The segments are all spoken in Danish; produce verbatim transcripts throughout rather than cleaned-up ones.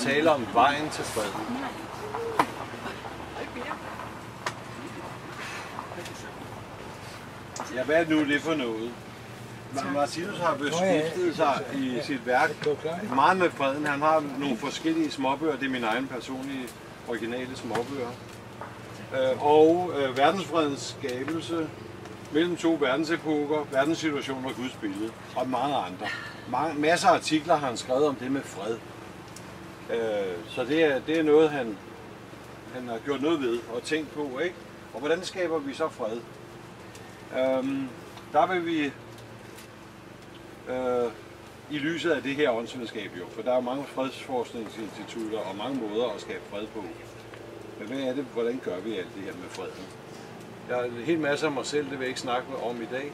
tale om vejen til freden. Ja, hvad er nu det for noget? Martinus har beskæftiget sig i sit værk meget med freden. Han har nogle forskellige småbøger. Det er mine egne personlige, originale småbøger. Og øh, verdensfredens skabelse mellem to verdensepoker, verdenssituationer og Guds billede, og mange andre. Mange, masser af artikler har han skrevet om det med fred. Øh, så det er, det er noget, han, han har gjort noget ved og tænkt på, ikke? Og hvordan skaber vi så fred? Øh, der vil vi øh, i lyset af det her åndsvidenskab jo, for der er mange fredsforskningsinstitutter og mange måder at skabe fred på. Men hvad er det, hvordan gør vi alt det her med freden? Jeg har en hel masse om mig selv, det vil jeg ikke snakke om i dag.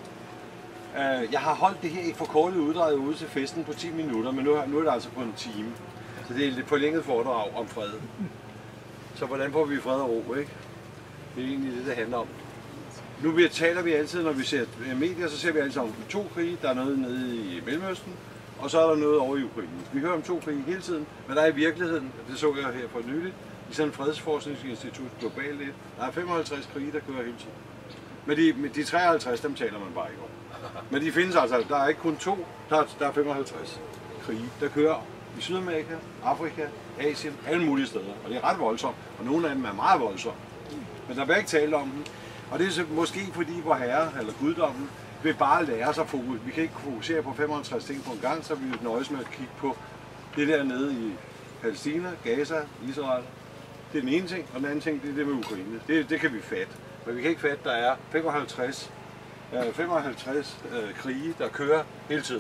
Jeg har holdt det her i forkortet uddrag ude til festen på ti minutter, men nu er, nu er det altså på en time. Så det er et lidt forlænget foredrag om fred. Så hvordan får vi fred og ro, ikke? Det er egentlig det, det handler om. Nu taler vi altid, når vi ser medier, så ser vi altid om to krige. Der er noget nede i Mellemøsten, og så er der noget over i Ukraine. Vi hører om to krige hele tiden, men der er i virkeligheden, det så jeg her for nyligt, i sådan et fredsforskningsinstitut globalt lidt, der er femoghalvtreds krige, der kører hele tiden. Men de, med de treoghalvtreds, dem taler man bare ikke om. Men de findes altså, der er ikke kun to, der er, der er femoghalvtreds krige, der kører i Sydamerika, Afrika, Asien, alle mulige steder. Og det er ret voldsomt, og nogle af dem er meget voldsomme. Men der bliver ikke tale om dem. Og det er så måske fordi vor Herre, eller guddommen, vil bare lære sig at fokusere. Vi kan ikke fokusere på femoghalvtreds ting på en gang, så vi vil nøjes med at kigge på det der nede i Palæstina, Gaza, Israel. Det er den ene ting, og den anden ting, det er det med Ukraine. Det, det kan vi fatte. Men vi kan ikke fatte, at der er femoghalvtreds, øh, femoghalvtreds øh, krige, der kører hele tiden.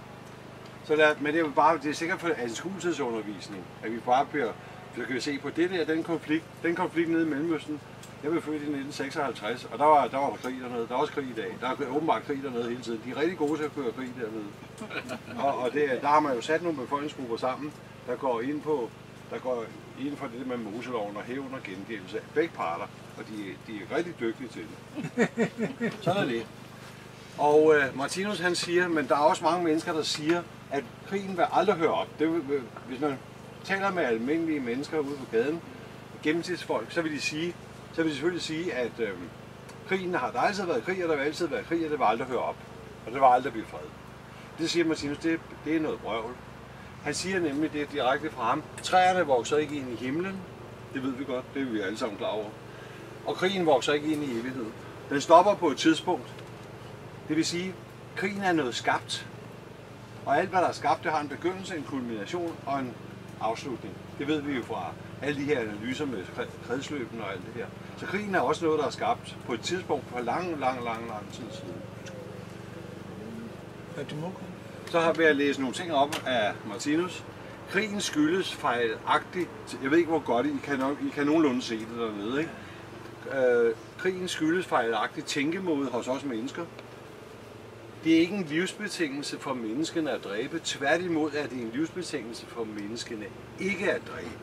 Så der, men det er jo bare, det er sikkert for anskuelsesundervisning, at vi bare bliver, så kan vi se på det der, den konflikt, den konflikt nede i Mellemøsten. Jeg blev født i nitten seksoghalvtreds, og der var, der var der krig dernede. Der er også krig i dag. Der er åbenbart krig dernede hele tiden. De er rigtig gode til at køre krig dernede. Og, og det, der har man jo sat nogle befolkningsgrupper sammen, der går ind på, der går ind for det med Moseloven og hævn og gengældelse af begge parter. Og de, de er rigtig dygtige til det. Sådan er det. Og uh, Martinus han siger, men der er også mange mennesker, der siger, at krigen vil aldrig høre op. Det vil, hvis man taler med almindelige mennesker ude på gaden, gennemsnitsfolk, så vil de sige, så vil de selvfølgelig sige, at øh, krigen har der altid været krig, og der vil altid være krig, og det vil aldrig høre op. Og det vil aldrig blive fred. Det siger Martinus, det, det er noget brøvl. Han siger nemlig det direkte fra ham. Træerne vokser ikke ind i himlen. Det ved vi godt, det er vi alle sammen klar over. Og krigen vokser ikke ind i evigheden. Den stopper på et tidspunkt. Det vil sige, at krigen er noget skabt. Og alt hvad der er skabt, det har en begyndelse, en kulmination og en afslutning. Det ved vi jo fra alle de her analyser med kredsløben og alt det her. Så krigen er også noget, der er skabt på et tidspunkt for lang, lang, lang, lang tid siden. Så har vi at læse nogle ting op af Martinus. Krigen skyldes fejlagtigt, jeg ved ikke hvor godt, I kan, nok, I kan nogenlunde se det dernede, ikke? Øh, krigen skyldes fejlagtigt tænkemåde hos os mennesker. Det er ikke en livsbetingelse for menneskene at dræbe. Tværtimod er det en livsbetingelse for menneskene ikke at dræbe.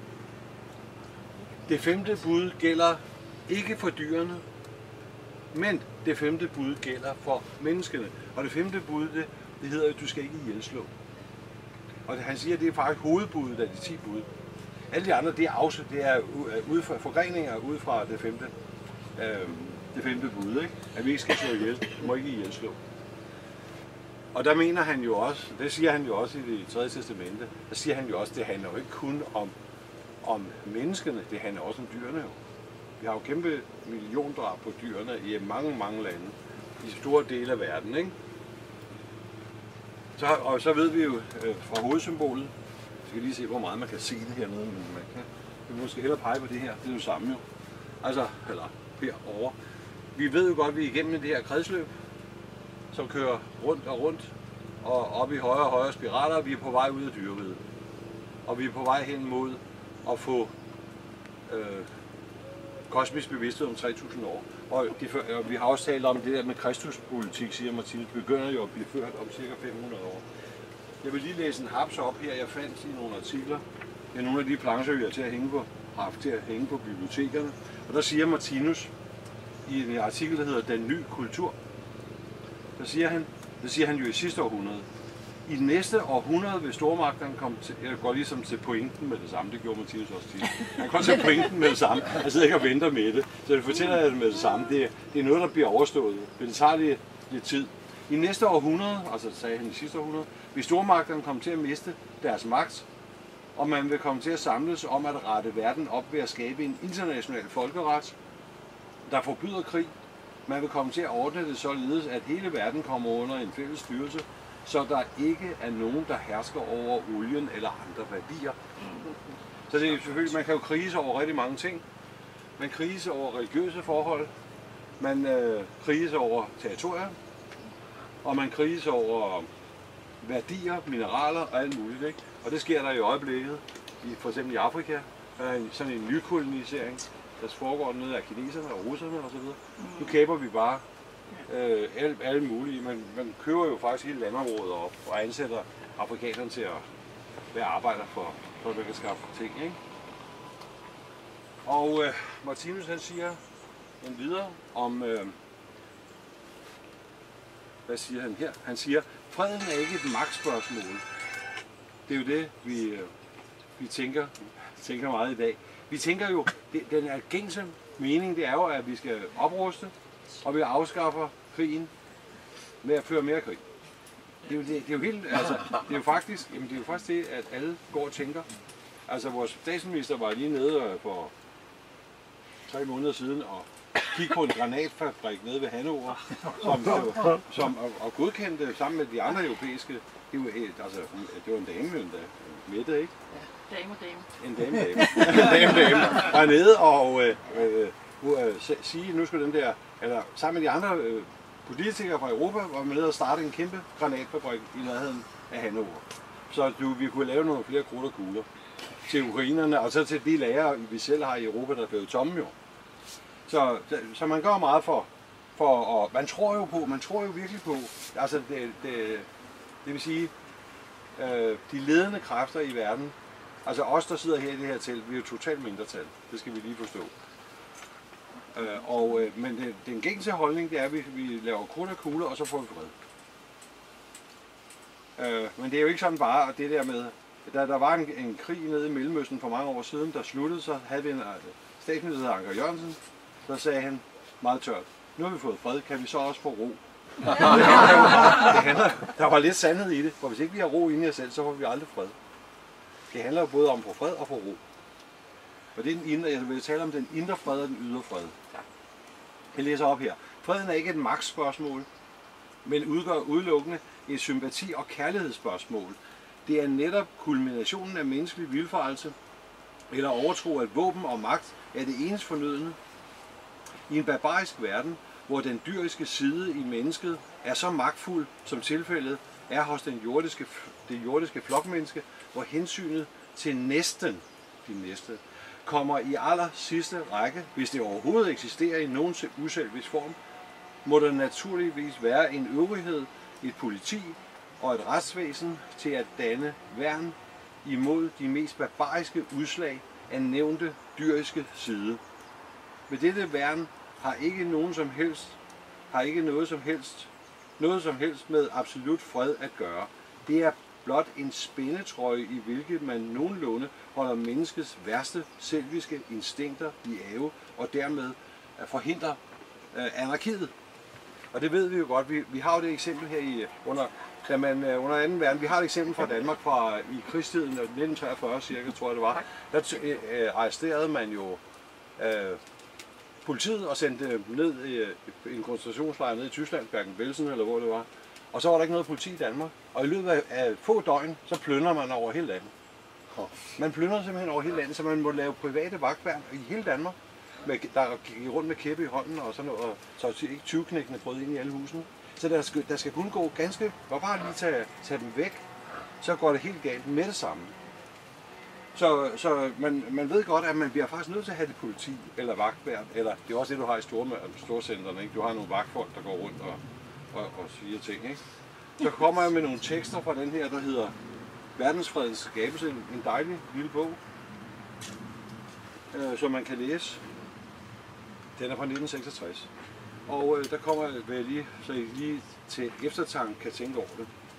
Det femte bud gælder ikke for dyrene, men det femte bud gælder for menneskene. Og det femte bud, det, det hedder, at du skal ikke ihjelslå. Og det, han siger, at det er faktisk hovedbuddet af de ti bud. Alle de andre, det er, afslut, det er ud fra, forgreninger ud fra det femte, øh, det femte bud, ikke? At vi ikke skal slå ihjel. Du må ikke ihjelslå. Og der mener han jo også, det siger han jo også i det tredje testamente, der siger han jo også, det handler jo ikke kun om, om menneskene, det handler også om dyrene jo. Vi har jo kæmpe milliondrab på dyrene i mange, mange lande, i store dele af verden, ikke? Så, og så ved vi jo øh, fra hovedsymbolet, jeg skal lige se, hvor meget man kan se det hernede, men man kan, vi måske hellere pege på det her, det er jo samme jo. Altså, eller herovre. Vi ved jo godt, at vi er igennem det her kredsløb, som kører rundt og rundt, og op i højere og højere spiraler, og vi er på vej ud af dyreriget. Og vi er på vej hen mod at få øh, kosmisk bevidsthed om tre tusind år. Og, de, og vi har også talt om det der med kristuspolitik, siger Martinus, begynder jo at blive ført om cirka fem hundrede år. Jeg vil lige læse en haps op her, jeg fandt i nogle artikler. Det er nogle af de plancher, vi har til at hænge på, haft til at hænge på bibliotekerne. Og der siger Martinus i en artikel, der hedder Den nye kultur, der siger han, det siger han jo i sidste århundrede, I det næste århundrede vil stormagterne komme til, jeg går ligesom til pointen med det samme, det gjorde Mathias også tit. Han går til pointen med det samme, jeg sidder ikke og venter med det, så jeg fortæller jeg det med det samme. Det er, det er noget, der bliver overstået, men det tager lidt, lidt tid. I næste århundrede, altså sagde han i sidste århundrede, vil stormagterne komme til at miste deres magt, og man vil komme til at samles om at rette verden op ved at skabe en international folkeret, der forbyder krig. Man vil komme til at ordne det således, at hele verden kommer under en fælles styrelse, så der ikke er nogen, der hersker over olien eller andre værdier. Så det er selvfølgelig, man kan jo krise over rigtig mange ting. Man kriser over religiøse forhold, man øh, kriser over territorier, og man kriser over værdier, mineraler og alt muligt. Ikke? Og det sker der i øjeblikket, i, for eksempel i Afrika, der er sådan en nykolonisering, der foregår nede af kineserne og russerne osv. Nu kæber vi bare øh, alle, alle mulige. Man, man køber jo faktisk hele landområder op og ansætter afrikanerne til at være arbejder for, for at man kan skaffe ting. Ikke? Og øh, Martinus han siger en videre om, øh, hvad siger han her? Han siger, freden er ikke et magtspørgsmål. Det er jo det, vi, øh, vi tænker, tænker meget i dag. Vi tænker jo, det, den er gængse mening, det er jo, at vi skal opruste, og vi afskaffer krigen med at føre mere krig. Det er jo, det, det er jo helt, altså, det er jo faktisk, jamen, det er jo faktisk det, at alle går og tænker. Altså, vores statsminister var lige nede for tre måneder siden og kiggede på en granatfabrik nede ved Hannover, som, som og, og godkendte sammen med de andre europæiske. Det var, altså, det var en dame, en Mette, ikke? Ja, dame og dame. En dame, dame. En dame, dame. Var nede og øh, øh, øh, sige, nu skal den der, eller sammen med de andre øh, politikere fra Europa, var man nede og starte en kæmpe granatfabrik i nærheden af Hannover. Så du, vi kunne lave nogle flere krudt og kugler til ukrainerne, og så til de lager, vi selv har i Europa, der er blevet tomme jo. Så, så man gør meget for, for og man tror jo på, man tror jo virkelig på, altså det, det, det vil sige, øh, de ledende kræfter i verden, altså os, der sidder her i det her telt, vi er jo totalt mindretal, det skal vi lige forstå. Øh, og, øh, men det, den gængse holdning, det er, at vi, vi laver krudt og kugler, og så får vi fred. Øh, men det er jo ikke sådan bare det der med, da der var en, en krig nede i Mellemøsten for mange år siden, der sluttede, så havde vi en altså, statsminister Anker Jørgensen, der sagde han meget tørt, nu har vi fået fred, kan vi så også få ro? det handler, der var lidt sandhed i det, for hvis ikke vi har ro inde i os selv, så får vi aldrig fred. Det handler jo både om at få fred og få ro. Og det er den indre, jeg vil tale om den indre fred og den ydre fred. Jeg læser op her. Freden er ikke et magtspørgsmål, men udgør udelukkende et sympati- og kærlighedsspørgsmål. Det er netop kulminationen af menneskelig vildfarelse, eller overtro, at våben og magt er det eneste fornødne. I en barbarisk verden, hvor den dyriske side i mennesket er så magtfuld, som tilfældet er hos den jordiske, det jordiske flokmenneske, hvor hensynet til næsten, de næste, kommer i aller sidste række, hvis det overhovedet eksisterer i nogen uselvisk form, må der naturligvis være en øvrighed, et politi og et retsvæsen til at danne værn imod de mest barbariske udslag af nævnte dyriske side. Med dette værn har ikke nogen som helst, har ikke noget som helst, noget som helst med absolut fred at gøre. Det er blot en spændetrøje, i hvilket man nogenlunde holder menneskets værste selviske instinkter i ave, og dermed forhindrer øh, anarkiet. Og det ved vi jo godt. Vi, vi har jo det eksempel her i, under, da man, under anden verden. Vi har et eksempel fra Danmark fra i krigstiden nitten treogfyrre cirka, tror jeg det var. Der øh, arresterede man jo øh, politiet og sendte dem ned i en koncentrationslejr ned i Tyskland, Bergen-Belsen eller hvor det var. Og så var der ikke noget politi i Danmark. Og i løbet af, af få døgn, så plyndrer man over hele landet. Man plyndrer simpelthen over hele landet, så man må lave private vagtværn i hele Danmark. Med, der gik rundt med kæppe i hånden og sådan noget, og så ikke tyveknækkende brød ind i alle husene. Så der skal, der skal kun gå ganske, hvor bare lige tage, tage dem væk, så går det helt galt med det samme. Så, så man, man ved godt, at man bliver faktisk nødt til at have det politi eller vagtværn, eller det er også det, du har i store, storcentrene, ikke? Du har nogle vagtfolk, der går rundt og, og, og siger ting, ikke? Så kommer jeg med nogle tekster fra den her, der hedder Verdensfredens skabelse, en dejlig lille bog, øh, som man kan læse. Den er fra nitten seksogtres. Og øh, der kommer jeg lige, så I lige til eftertanke kan tænke over det.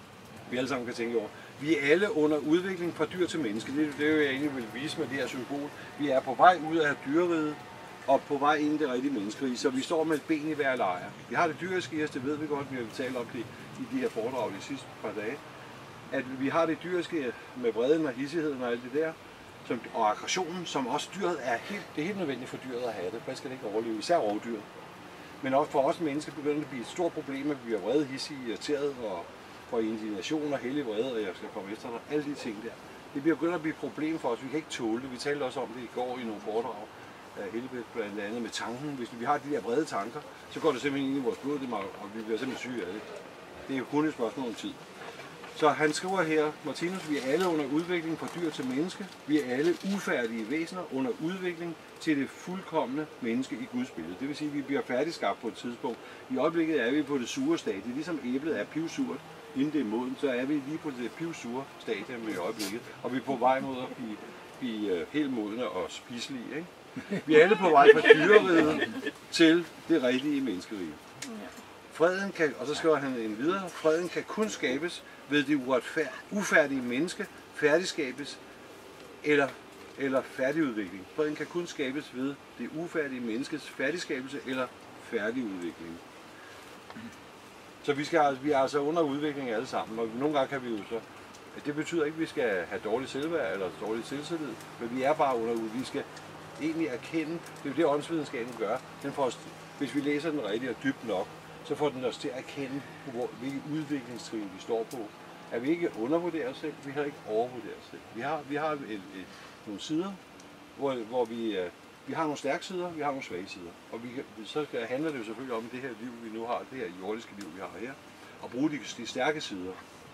vi alle sammen kan tænke over. Vi er alle under udvikling fra dyr til menneske. Det, det er jo jeg egentlig vil vise med det her symbol. Vi er på vej ud af dyreriget og på vej ind i det rigtige menneskerige, så vi står med et ben i hver lejr. Vi har det dyriske i os, det ved vi godt, vi har talt om det i de her foredrag de sidste par dage. At vi har det dyriske med vreden og hissigheden og alt det der, som, og aggressionen, som også dyret er helt, det er helt nødvendigt for dyret at have det, for skal det ikke overleve, især rovdyr. Men også for os mennesker begynder det at blive et stort problem, at vi er vrede, hissige, irriteret og får indignation og hellig vrede, og jeg skal komme efter dig. Alle de ting der. Det begynder at blive et problem for os. Vi kan ikke tåle det. Vi talte også om det i går i nogle foredrag. Helvede blandt andet med tanken. Hvis vi har de der brede tanker, så går det simpelthen ind i vores blod, og vi bliver simpelthen syge af det. Det er jo kun et spørgsmål om tid. Så han skriver her, Martinus, vi er alle under udvikling fra dyr til menneske. Vi er alle ufærdige væsener under udvikling til det fuldkomne menneske i Guds billede. Det vil sige, at vi bliver færdigskabt på et tidspunkt. I øjeblikket er vi på det sure stadie. Ligesom æblet er pivsurt, inden det er moden, så er vi lige på det pivsure stadie med i øjeblikket. Og vi er på vej mod at blive, blive helt modne og spiselige. Ikke? Vi er alle på vej fra dyreriget til det rigtige menneskerige. Freden kan, og så skriver han en videre, freden kan kun skabes ved det ufærdige menneske, færdigskabes eller, eller færdigudvikling. Freden kan kun skabes ved det ufærdige menneskes færdigskabelse eller færdigudvikling. Så vi, skal, vi er altså under udvikling alle sammen, og nogle gange kan vi jo så, det betyder ikke, at vi skal have dårlig selvværd eller dårlig selvtillid, men vi er bare under udvikling. Vi skal egentlig erkende, det er jo det åndsvidenskaben gør, den får os, hvis vi læser den rigtigt og dybt nok, så får den os til at erkende, hvor, hvilke udviklingstrin vi står på. At vi ikke undervurderer os selv, vi har ikke overvurderet os selv. Vi har, vi har et, et, nogle sider, hvor, hvor vi, vi har nogle stærke sider, vi har nogle svage sider. Og vi, så handler det jo selvfølgelig om det her liv, vi nu har, det her jordiske liv, vi har her, og bruge de, de stærke sider.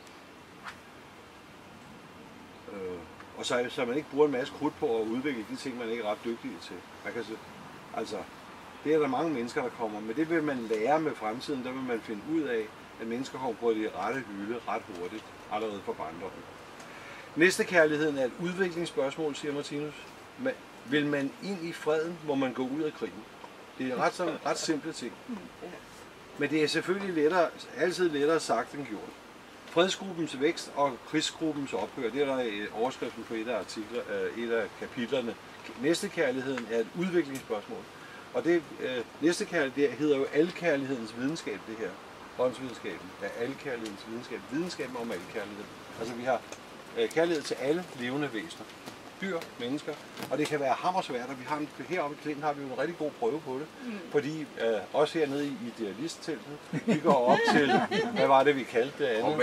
Øh, og så, så man ikke bruger en masse krudt på at udvikle de ting, man ikke er ret dygtig til. Man kan, altså, det er der mange mennesker, der kommer, men det vil man lære med fremtiden, der vil man finde ud af, at mennesker kommer på det rette hylde ret hurtigt, allerede fra barndommen. Næstekærligheden er et udviklingsspørgsmål, siger Martinus. Men vil man ind i freden, må man gå ud af krigen. Det er ret, sådan, ret simple ting. Men det er selvfølgelig lettere, altid lettere sagt end gjort. Fredsgruppens vækst og krigsgruppens ophør, det er der overskriften på et af, artikler, et af kapitlerne. Næstekærligheden er et udviklingsspørgsmål. Og det øh, næstekærlighed, det hedder jo alkærlighedens videnskab, det her. Åndsvidenskaben er alkærlighedens videnskab. Videnskaben om alkærlighed. Altså vi har øh, kærlighed til alle levende væsener. Dyr, mennesker. Og det kan være hammersvært, og vi har en, heroppe i Klint har vi jo en rigtig god prøve på det. Mm. Fordi øh, også hernede i idealistteltet, vi går op til, hvad var det vi kaldte det andet?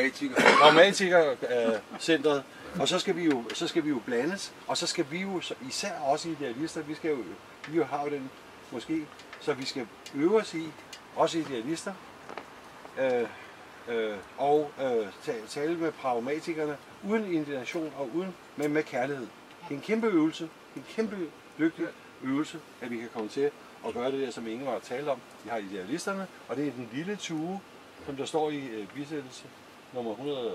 Pragmatiker-centret. Og så skal, vi jo, så skal vi jo blandes, og så skal vi jo, især også idealister, vi skal jo, vi jo har jo den måske, så vi skal øve os i, også idealister, øh, øh, og øh, tale med pragmatikerne, uden indignation og uden, men med kærlighed. Det er en kæmpe øvelse, en kæmpe dygtig øvelse, at vi kan komme til at gøre det der, som Inge har talt om. Vi har idealisterne, og det er den lille tue, som der står i øh, bisættelse nummer hundrede,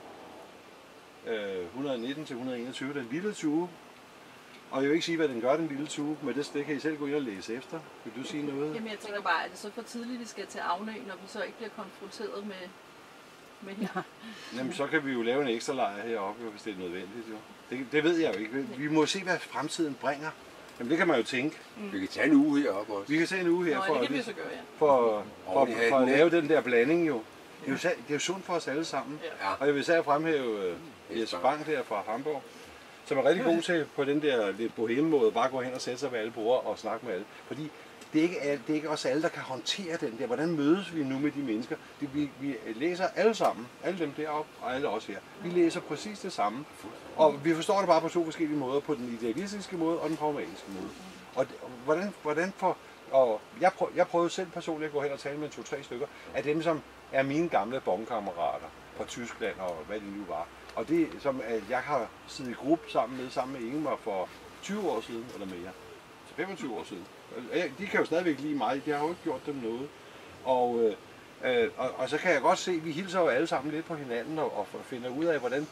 øh, et hundrede nitten til et hundrede enogtyve, den lille tue. Og jeg vil ikke sige, hvad den gør, den lille tue, men det, det kan I selv gå ind og læse efter. Vil du sige noget? Jamen jeg tænker bare, at det så for tidligt, vi skal til afnø, når vi så ikke bliver konfronteret med, med her. Jamen så kan vi jo lave en ekstra lejr heroppe, hvis det er nødvendigt. Jo. Det, det ved jeg jo ikke. Vi må se, hvad fremtiden bringer. Jamen det kan man jo tænke. Mm. Vi kan tage en uge heroppe også. Vi kan tage en uge her Nå, for, det at, kan vi så gøre, ja. for, for, for, for at lave den der blanding jo. Det er jo, det er jo sundt for os alle sammen. Ja. Og jeg vil især fremhæve uh, Jes Bang der fra Hamburg, som er rigtig god til på den der lidt boheme måde, bare gå hen og sætte sig ved alle borde og snakke med alle. Fordi det er ikke, alle, det er ikke også alle, der kan håndtere den der. Hvordan mødes vi nu med de mennesker? Det, vi, vi læser alle sammen, alle dem deroppe og alle os her. Vi læser præcis det samme. Og vi forstår det bare på to forskellige måder, på den idealistiske måde og den pragmatiske måde. Og, og hvordan, hvordan for, og jeg, prøv, jeg prøvede selv personligt at gå hen og tale med to-tre stykker af dem, som er mine gamle bonkammerater fra Tyskland og hvad det nu var. Og det, som jeg har siddet i gruppe sammen med, sammen med Ingemar for tyve år siden eller mere. Så femogtyve år siden. De kan jo stadigvæk lide mig, de har jo ikke gjort dem noget. Og, øh, og, og så kan jeg godt se, at vi hilser jo alle sammen lidt på hinanden og, og finder ud af, hvordan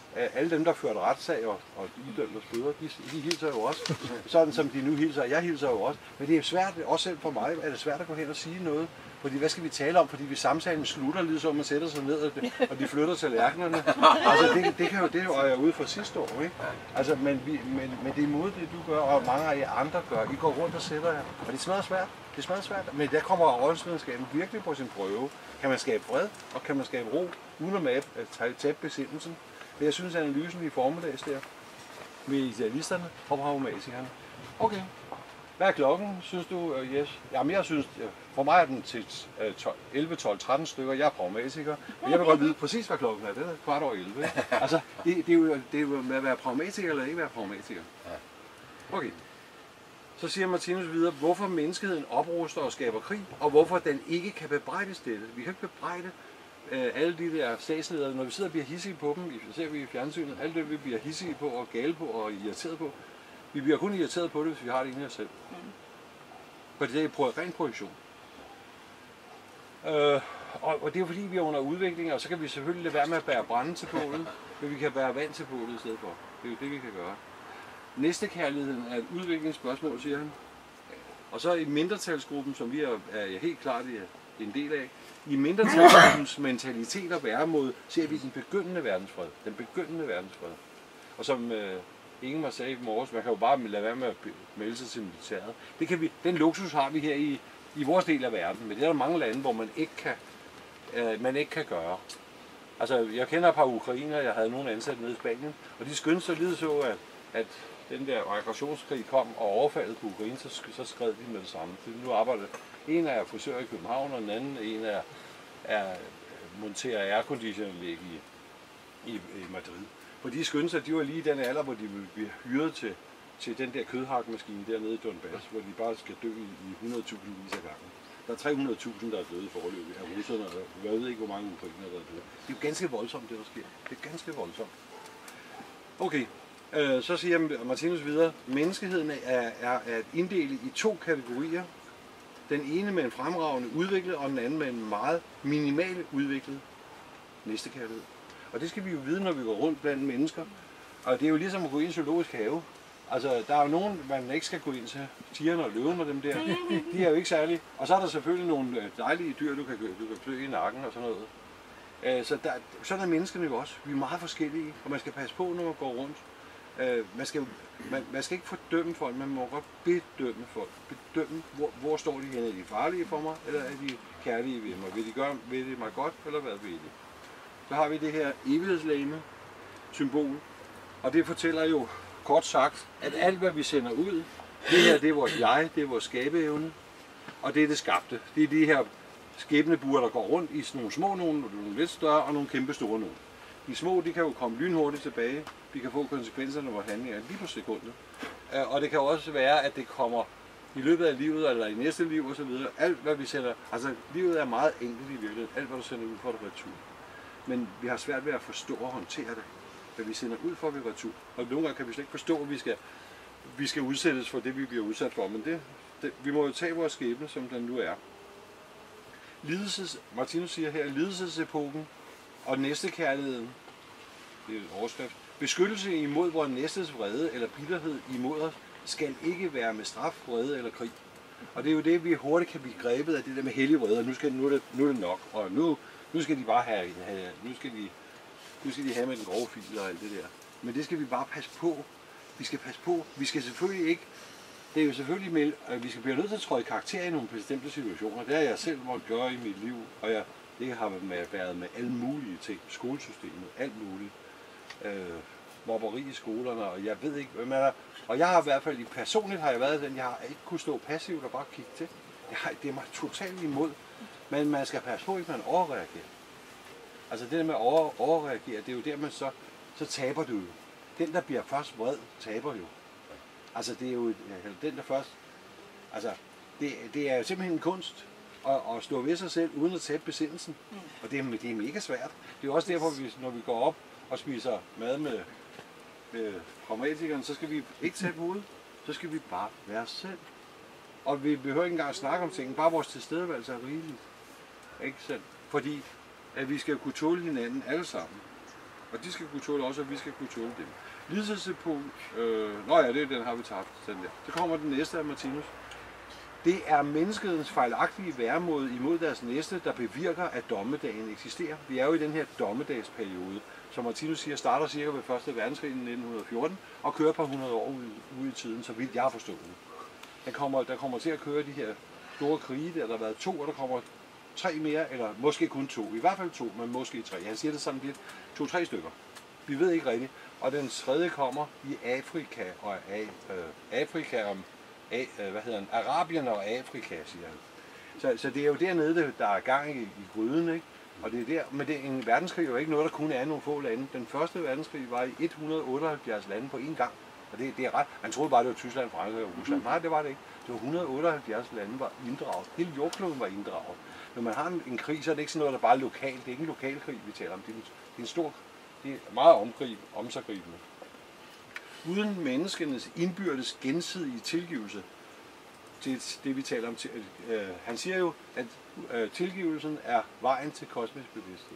alle dem, der førte retssag og, og idømte os bøder, de, de hilser jo også, sådan som de nu hilser. Jeg hilser jo også. Men det er svært, også selv for mig, er det svært at gå hen og sige noget. Fordi hvad skal vi tale om? Fordi vi samtalen slutter lige så man sætter sig ned, og, det, og de flytter tallerkenerne. Altså det, det, kan jo, det var jeg ude for sidste år, ikke? Altså, men, vi, men, men det er imod det, du gør, og mange af jer andre gør. I går rundt og sætter jer. Og det er smadret svært. Det er smadret svært. Men der kommer åndsvidenskaben virkelig på sin prøve. Kan man skabe fred, og kan man skabe ro, uden at tabe besindelsen? Men jeg synes, analysen i formiddags der, med idealisterne og pragmatikerne. Okay. Hvad er klokken, synes du, Jes? Jamen, jeg synes, for mig er den til elleve, tolv, tretten stykker. Jeg er pragmatiker, men jeg vil godt vide præcis, hvad klokken er. Det er kvart over elleve. Ikke? Altså, det, det, er jo, det er jo med at være pragmatiker eller ikke være pragmatiker. Okay. Så siger Martinus videre, hvorfor menneskeheden opruster og skaber krig, og hvorfor den ikke kan bebrejdes dette. Vi kan ikke bebrejde øh, alle de der statsledere, når vi sidder og bliver hissige på dem, ser vi i fjernsynet, alt det vi bliver hissige på og gale på og irriteret på. Vi bliver kun irriteret på det, hvis vi har det inde i os selv. Mm. For det er ren projektion. Øh, og, og det er fordi, vi er under udvikling, og så kan vi selvfølgelig lade være med at bære brænde til bålet, men vi kan bære vand til bålet i stedet for. Det er jo det, vi kan gøre. Næstekærligheden er et udviklingsspørgsmål, siger han. Og så i mindretalsgruppen, som vi er, er helt klart en del af, i mindretalsgruppens mentalitet og væremåde, ser vi den begyndende verdensfred. Den begyndende verdensfred. Og som øh, Ingemar sagde i morges, man kan jo bare lade være med at melde sig til militæret. Det kan vi, den luksus har vi her i, i vores del af verden, men det er der mange lande, hvor man ikke kan, øh, man ikke kan gøre. Altså, jeg kender et par ukrainere, jeg havde nogen ansat nede i Spanien, og de skyndte sig lige så, at, at den der aggressionskrig kom og overfaldet på Ukraine, så, så skred de med det samme. Så nu arbejder en er frisør i København, og den anden en er, er monterer airconditionanlæg i, i, i Madrid. For de skyndte sig, at de var lige i den alder, hvor de ville blive hyret til, til den der kødhakmaskine dernede i Donbass, hvor de bare skal dø i, i hundrede tusind vis af gangen. Der er tre hundrede tusind, der er døde i forløbet af russerne, og jeg ved ikke, hvor mange ukrainere, der er døde. Det er jo ganske voldsomt, det der sker. Det er ganske voldsomt. Okay, øh, så siger Martinus videre, menneskeheden er, er at inddele i to kategorier. Den ene med en fremragende udviklet, og den anden med en meget minimal udviklet næstekærlighed. Og det skal vi jo vide, når vi går rundt blandt mennesker. Og det er jo ligesom at gå ind i en zoologisk have. Altså, der er jo nogen, man ikke skal gå ind til. Tigerne og løven og dem der, de er jo ikke særlige. Og så er der selvfølgelig nogle dejlige dyr, du kan, du kan klø i nakken og sådan noget. Så der, sådan er menneskene jo også. Vi er meget forskellige, og man skal passe på, når man går rundt. Man skal, man, man skal ikke fordømme folk, man må godt bedømme folk. Bedømme, hvor, hvor står de henne? Er de farlige for mig, eller er de kærlige ved mig? Vil de gøre vil de mig godt, eller hvad vil de? Så har vi det her evighedslegeme symbol, og det fortæller jo kort sagt, at alt hvad vi sender ud, det her det er vores jeg, det er vores skabeevne, og det er det skabte. Det er de her skæbnebuer, der går rundt i sådan nogle små nogle, nogle lidt større og nogle kæmpe store nogle. De små, de kan jo komme lynhurtigt tilbage, vi kan få konsekvenserne af vores handlinger lige på sekundet. Og det kan også være, at det kommer i løbet af livet, eller i næste liv osv. Alt hvad vi sender, altså livet er meget enkelt i virkeligheden, alt hvad du sender ud for, det retur. Men vi har svært ved at forstå og håndtere det, hvad vi sender ud for ved retur. Og nogle gange kan vi slet ikke forstå, at vi skal, vi skal udsættes for det, vi bliver udsat for. Men det, det, vi må jo tage vores skæbne, som den nu er. Lidelses, Martinus siger her, lidelsesepoken og næstekærligheden, det er et overskrift, beskyttelse imod vores næstes vrede eller bitterhed imod os, skal ikke være med straf, vrede eller krig. Og det er jo det, vi hurtigt kan blive grebet af, det der med hellig vrede. Nu, skal, nu, er det, nu er det nok, og nu, nu skal de bare have, have nu, skal de, nu skal de have med den grove fil og alt det der. Men det skal vi bare passe på. Vi skal passe på. Vi skal selvfølgelig ikke, det er jo selvfølgelig med, at vi skal blive nødt til at træde karakter i nogle bestemte situationer. Det har jeg selv måttet gøre i mit liv, og jeg, det har været med alle mulige ting. Skolesystemet, alt muligt. Øh, mobberi i skolerne, og jeg ved ikke, hvad man er. Og jeg har i hvert fald, personligt har jeg været den, jeg har ikke kunnet stå passivt og bare kigge til. Jeg har, det er mig totalt imod. Men man skal passe på, at man overreagerer. Altså det der med at over, overreagere, det er jo der, man så, så taber du jo. Den, der bliver først vred, taber jo. Altså det er jo den, der først... Altså, det, det er jo simpelthen en kunst at, at stå ved sig selv, uden at tabe besindelsen. Mm. Og det er, det er mega svært. Det er jo også derfor, vi, når vi går op og spiser mad med, med pragmatikeren, så skal vi ikke tabe hovedet. Så skal vi bare være os selv. Og vi behøver ikke engang snakke om tingene. Bare vores tilstedeværelse er rigeligt. Ikke selv? Fordi at vi skal kunne tåle hinanden alle sammen. Og de skal kunne tåle os, og vi skal kunne tåle dem. Lidelsesdepot, øh, nå ja, det, den har vi tabt, den der. Så kommer den næste af Martinus. Det er menneskets fejlagtige væremåde imod deres næste, der bevirker, at dommedagen eksisterer. Vi er jo i den her dommedagsperiode, som Martinus siger, starter cirka ved første verdenskrig i nitten fjorten og kører et par hundrede år ud, ud i tiden, så vidt jeg har forstået det. Der kommer, der kommer til at køre de her store krige, der har været to, og der kommer tre mere, eller måske kun to. I hvert fald to, men måske tre. Han siger det sådan lidt, to-tre stykker. Vi ved ikke rigtigt. Og den tredje kommer i Afrika og af, øh, Afrika om af, øh, hvad hedder han? Arabien og Afrika, siger han. Så, så det er jo dernede, der er gang i, i gryden, ikke? Og det er der, men det, en verdenskrig er jo ikke noget, der kun er nogle få lande. Den første verdenskrig var i et hundrede otteoghalvfjerds lande på én gang. Og det, det er ret. Man troede bare, det var Tyskland, Frankrig og Rusland. Nej, det var det ikke. Det var et hundrede otteoghalvfjerds lande, var inddraget. Hele jordkloden var inddraget. Når man har en, en krig, så er det ikke sådan noget, der bare er lokalt. Det er ikke en lokal krig, vi taler om. Det er en, det er en stor, det er meget omgrib, omsaggribende. Uden menneskenes indbyrdes gensidige tilgivelse, det, det vi taler om. Øh, han siger jo, at øh, tilgivelsen er vejen til kosmisk bevidsthed.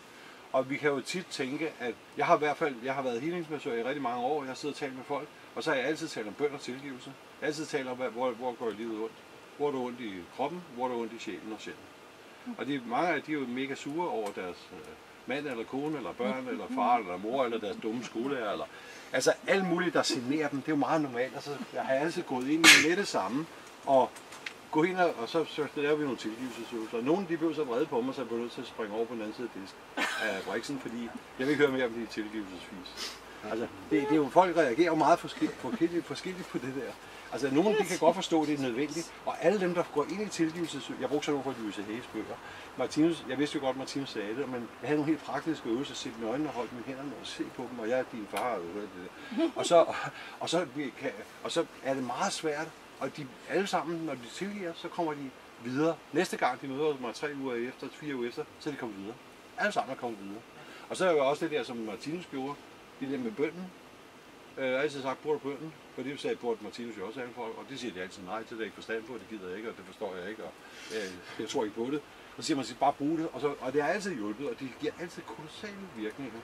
Og vi kan jo tit tænke, at jeg har i hvert fald, jeg har været healingsmassør i rigtig mange år, jeg har siddet og talt med folk, og så har jeg altid talt om bøn og tilgivelse. Jeg har altid talt om, hvor, hvor går livet ondt. Hvor er det ondt i kroppen, hvor er det ondt i sjælen og sjælen. Og de, mange af de er jo mega sure over deres øh, mand eller kone, eller børn, eller far, eller mor, eller deres dumme skolelærer, eller altså alt muligt, der generer dem, det er jo meget normalt. Altså, jeg har altid gået ind i med det samme, og gå ind og, og så, så laver vi nogle tilgivelsesøvelser. Nogle de blev så vrede på mig, så jeg blev nødt til at springe over på den anden side af disken af briksen, fordi jeg vil ikke høre mere om de tilgivelsesfis. Altså, det, det er jo, folk reagerer jo meget forskelligt, forskelligt, forskelligt på det der. Altså, nogle de kan godt forstå, at det er nødvendigt, og alle dem, der går ind i tilgivelsesøvelser, jeg brugte sådan nogle fra Louise Hayes bøger. Martinus, jeg vidste jo godt, at Martinus sagde det, men jeg havde nogle helt praktiske øvelser, sætte mine øjne og holde mine hænder og se på dem, og jeg er din far, og det der. Og så, og, og, så, kan, og så er det meget svært, og de alle sammen, når de tilgiver, så kommer de videre. Næste gang de møder mig tre uger efter, fire uger efter, så er de kommet videre. Alle sammen er kommet videre. Og så er jo også det der, som Martinus gjorde, det der med bønnen. Jeg har altid sagt, bruger du bønnen? For det sagde, burde Martinus jo også have folk, og det siger de altid nej til, det er ikke forstand på, det gider jeg ikke, og det forstår jeg ikke, og jeg, jeg tror ikke på det. Så siger man, at bare bruge det, og, så, og det har altid hjulpet, og det giver altid kolossale virkninger.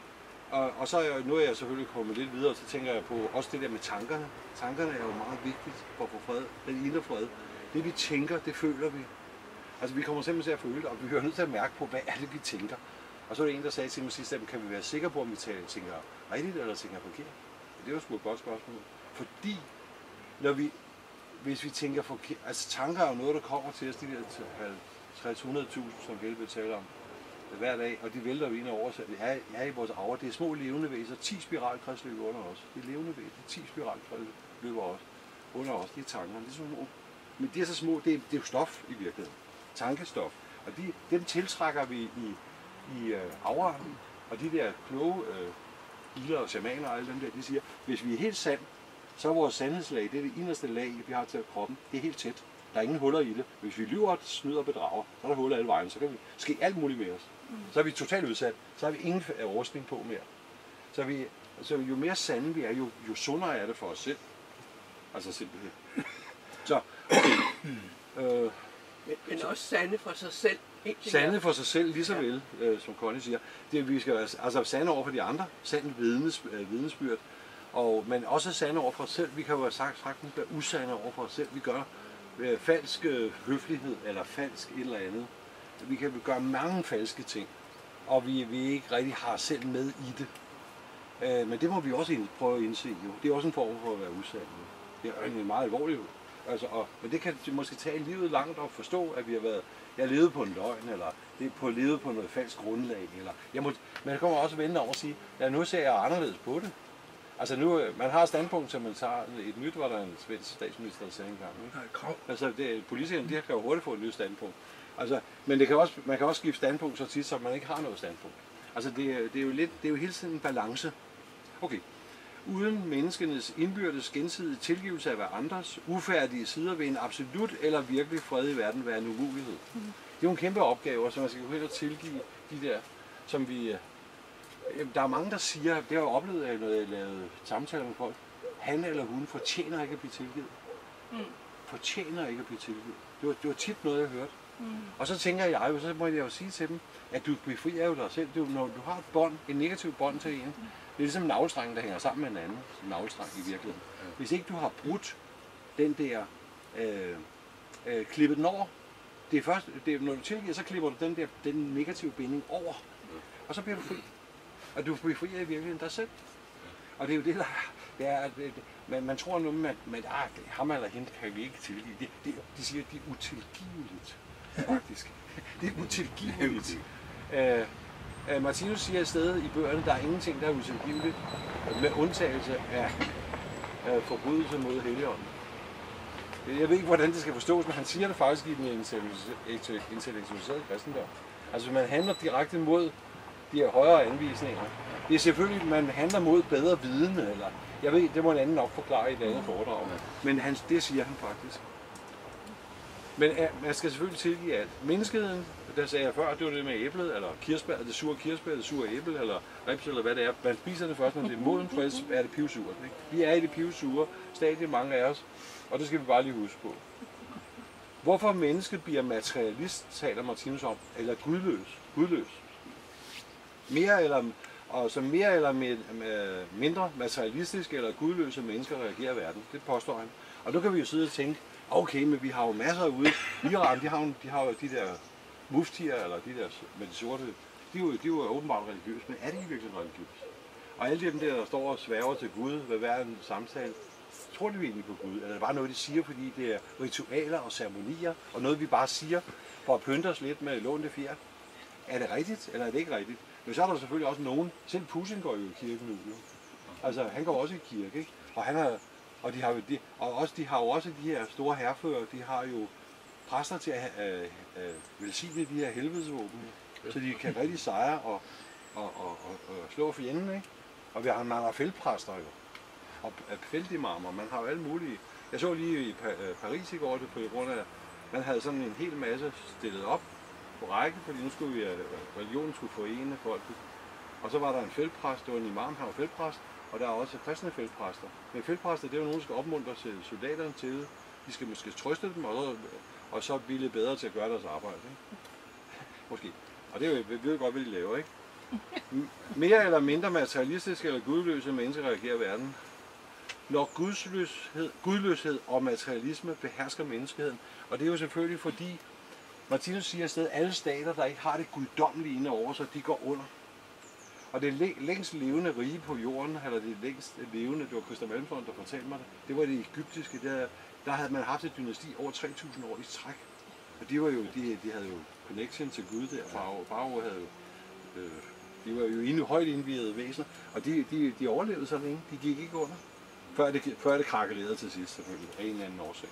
Og, og så er jeg, nu er jeg selvfølgelig kommet lidt videre, og så tænker jeg på også det der med tankerne. Tankerne er jo meget vigtigt for at få fred, den indre fred. Det vi tænker, det føler vi. Altså vi kommer simpelthen til at føle det, og vi er nødt til at mærke på, hvad er det vi tænker. Og så er det en, der sagde til mig sidst, kan vi være sikre på, om vi tænker rigtigt eller tænker forkert? Det var sgu et godt spørgsmål. Fordi når vi, hvis vi tænker forkert, altså tanker er jo noget, der kommer til os, de der halvtreds til hundrede tusind, som Helvede taler om hver dag, og de vælter jo ind over sig. Det er, er i vores aura. Det er små levende væsener. ti spiralkredsløb under os. Det er levende væsener. ti spiralkredsløb løber også under os. Det er tankerne. Det er sådan nogle, men de er så små. Det er, det er jo stof i virkeligheden. Tankestof. Og de, dem tiltrækker vi i, i uh, auraen. Og de der kloge uh, ilder og shamaner og alle dem der, de siger, hvis vi er helt sand, så er vores sandhedslag, det er det inderste lag, vi har til kroppen, det er helt tæt. Der er ingen huller i det. Hvis vi lyver, snyder og bedrager, så er der huller alle vejen, så kan vi ske alt muligt med os. Så er vi totalt udsat. Så har vi ingen rustning på mere. Så, vi, så jo mere sande vi er, jo, jo sundere er det for os selv. Altså simpelthen. Så, okay. øh, men, men også sande for sig selv. Sande for sig selv, lige så vel, øh, som Connie siger. Det er, vi skal være altså, sande over for de andre. Sand vidnes, øh, vidnesbyrd. Og, men også sande over for os selv. Vi kan jo sagt, sagtens være usande over for os selv. Vi gør øh, falsk øh, høflighed eller falsk et eller andet. Vi kan gøre mange falske ting, og vi, vi ikke rigtig har os selv med i det. Øh, men det må vi også ind, prøve at indse. Jo. Det er også en form for at være usand. Det er en meget alvorlig. Altså, og, men det kan måske tage livet langt at forstå, at vi har været, jeg har levet på en løgn, eller det er på levet på noget falsk grundlag. Eller, jeg må, men det kommer også vende over at sige, at nu ser jeg anderledes på det. Altså nu, man har et standpunkt, så man tager et nyt, var der en svensk statsminister, der sagde engang. Ikke? Altså det, politikerne, de kan jo hurtigt få et nyt standpunkt. Altså, men det kan også, man kan også skifte standpunkt så tit, så man ikke har noget standpunkt. Altså det, det er jo lidt, det er jo hele tiden en balance. Okay. Uden menneskenes indbyrdes gensidige tilgivelse af hverandres ufærdige sider vil en absolut eller virkelig fred i verden være en umulighed. Mm. Det er jo en kæmpe opgave, så man skal gå hen og tilgive de der, som vi... Der er mange, der siger, det har jeg oplevet, når jeg lavede samtaler med folk, han eller hun fortjener ikke at blive tilgivet. Mm. Fortjener ikke at blive tilgivet. Det var, det var tit noget, jeg hørte. Mm. Og så tænker jeg jo, så må jeg jo sige til dem, at du befrier jo dig selv. Du, når du har et bånd, en negativ bånd til en, det er ligesom en navlstreng, der hænger sammen med en anden navlstreng i virkeligheden. Hvis ikke du har brudt den der, øh, øh, klippet den over, det er først, det er, når du tilgiver, så klipper du den der den negative binding over, og så bliver du fri. Og du befrier i virkeligheden dig selv. Og det er jo det, der det er, at det, man, man tror nu, at man, ah, ham eller hende kan vi ikke tilgive. Det, det, de siger, at det er utilgiveligt, faktisk. Det er utilgiveligt. uh, uh, Martinus siger et sted i bøgerne, der er ingenting, der er utilgiveligt, med undtagelse af uh, forbrydelse mod Helligånden. Jeg ved ikke, hvordan det skal forstås, men han siger det faktisk i den intellektualiserede kristendom. Altså, man handler direkte mod de her højere anvisninger. Det er selvfølgelig, man handler mod bedre viden, eller jeg ved, det må en anden nok forklare i et andet foredrag. Men han, det siger han faktisk. Men man skal selvfølgelig tilgive alt. Menneskeheden, der sagde jeg før, det var det med æblet, eller kirsebær, det sure kirsebær, det sure æble, eller rips, eller hvad det er. Man spiser det først, når det er moden, for ellers er det pivsurt. Ikke? Vi er i det pivsure stadie, mange af os, og det skal vi bare lige huske på. Hvorfor mennesket bliver materialist, taler Martinus om, eller gudløs? gudløs. Mere eller, og som mere eller mindre materialistiske eller gudløse mennesker reagerer i verden. Det påstår han. Og nu kan vi jo sidde og tænke, okay, men vi har jo masser ude. Iran, de har, de har jo de der muftier, eller de der med de sorte, de er jo, de er jo åbenbart religiøse, men er de virkelig religiøse? Og alle dem der, der står og sværger til Gud ved hver en samtale, tror de egentlig på Gud? Eller er det bare noget, de siger, fordi det er ritualer og ceremonier, og noget, vi bare siger for at pynte os lidt med lånte fjer? Er det rigtigt, eller er det ikke rigtigt? Men så er der selvfølgelig også nogen, selv Putin går jo i kirken nu, jo. Altså, han går også i kirke, ikke? Og han har, og de har jo, de, og også, de har jo også de her store herrefører, de har jo præster til at øh, øh, velsigne de her helvedesvåben, så de kan rigtig sejre og, og, og, og, og slå fjenden, ikke? Og vi har, man har feltpræster jo, og feltimamer, man har jo alle mulige. Jeg så lige i Paris i går, det på grund af, man havde sådan en hel masse stillet op på række, fordi nu skulle vi, religionen skulle forene folket. Og så var der en feltpræst, det var en imam, han var feltpræst, og der er også kristne feltpræster. Men feltpræster, det er jo nogen, der skal opmuntre til soldaterne til, de skal måske trøste dem, og så, og så blive lidt bedre til at gøre deres arbejde. Ikke? Måske. Og det er jo, vi ved godt, hvad de laver, ikke? Mere eller mindre materialistiske eller gudløse mennesker reagerer i verden. Når gudløshed, gudløshed og materialisme behersker menneskeheden, og det er jo selvfølgelig fordi, Martinus siger et sted, at alle stater, der ikke har det guddommelige inde over sig, de går under. Og det længst levende rige på jorden, eller det længst levende, det var Christa Malmstrøm, der fortalte mig det, det var det egyptiske. Der, der havde man haft et dynasti over tre tusind år i træk. Og de, var jo, de, de havde jo connection til Gud der. Farao, Farao havde jo, øh, de var jo inde, højt indvidede væsener, og de, de, de overlevede så længe. De gik ikke under, før det, før det krakelerede til sidst, selvfølgelig, af en eller anden årsag.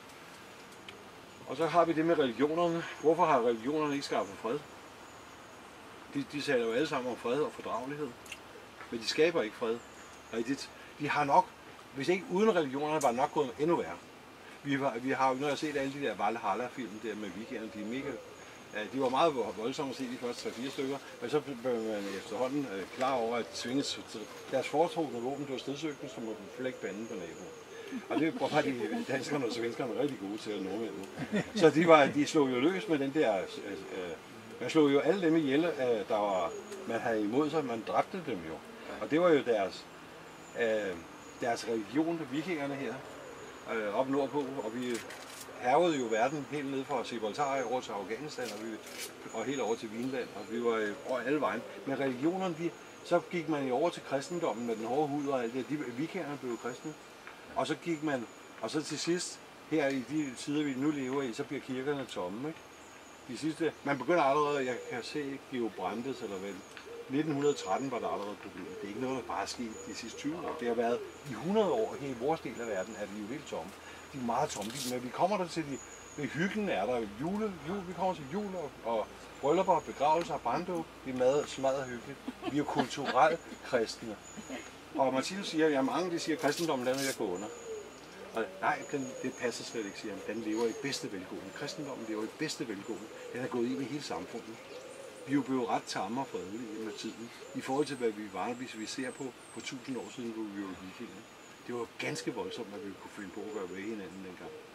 Og så har vi det med religionerne. Hvorfor har religionerne ikke skaffet fred? De, de taler jo alle sammen om fred og fordragelighed, men de skaber ikke fred. Rigtigt. De har nok, hvis ikke uden religionerne, var det nok gået endnu værre. Vi, var, vi har jo, når jeg har set alle de der Valhalla-film der med vikingerne, de er mega, de var meget voldsomme at se de første tre fire stykker, men så blev man efterhånden klar over, at svinges, deres foretrukne våben, det var stedsøgten, som måtte flække panden på naboen. Og det var de danskerne og svenskerne rigtig gode til at nordmændene. Så de, var, de slog jo løs med den der, øh, man slog jo alle dem ihjel, øh, der var, man havde imod sig, man dræbte dem jo. Og det var jo deres, øh, deres religion, vikingerne her, øh, op nordpå, og vi hærgede jo verden helt ned fra Gibraltar over til Afghanistan, og, vi, og helt over til Vinland, og vi var over alle vejen. Men religionerne, de, så gik man jo over til kristendommen med den hårde hud og alt det. De, vikingerne blev kristne. Og så gik man, og så til sidst, her i de tider, vi nu lever i, så bliver kirkerne tomme, ikke? De sidste, man begynder allerede, jeg kan se Georg Brandes, eller hvad, nitten tretten var der allerede et problem. Det er ikke noget, der bare er sket de sidste tyve år. Det har været i hundrede år, her i vores del af verden, er de jo helt tomme. De er meget tomme, men vi kommer der til de, ved hyggen er der jule, jul, vi kommer til jul og, og bryllupper, begravelser og barndåb. Det er meget smadret hyggeligt. Vi er jo kulturelt kristne. Og Martinus siger, at ja, mange de siger, at kristendommen den vil gå under. Og nej, den, det passer slet ikke, siger han. Den lever i bedste velgående. Kristendommen lever i bedste velgående. Den er gået ind i hele samfundet. Vi er jo blevet ret tamme og fredelige med tiden. I forhold til, hvad vi var, hvis vi ser på for tusind år siden, hvor vi var vikinger. Det var ganske voldsomt, at vi kunne finde på at gøre ved hinanden dengang.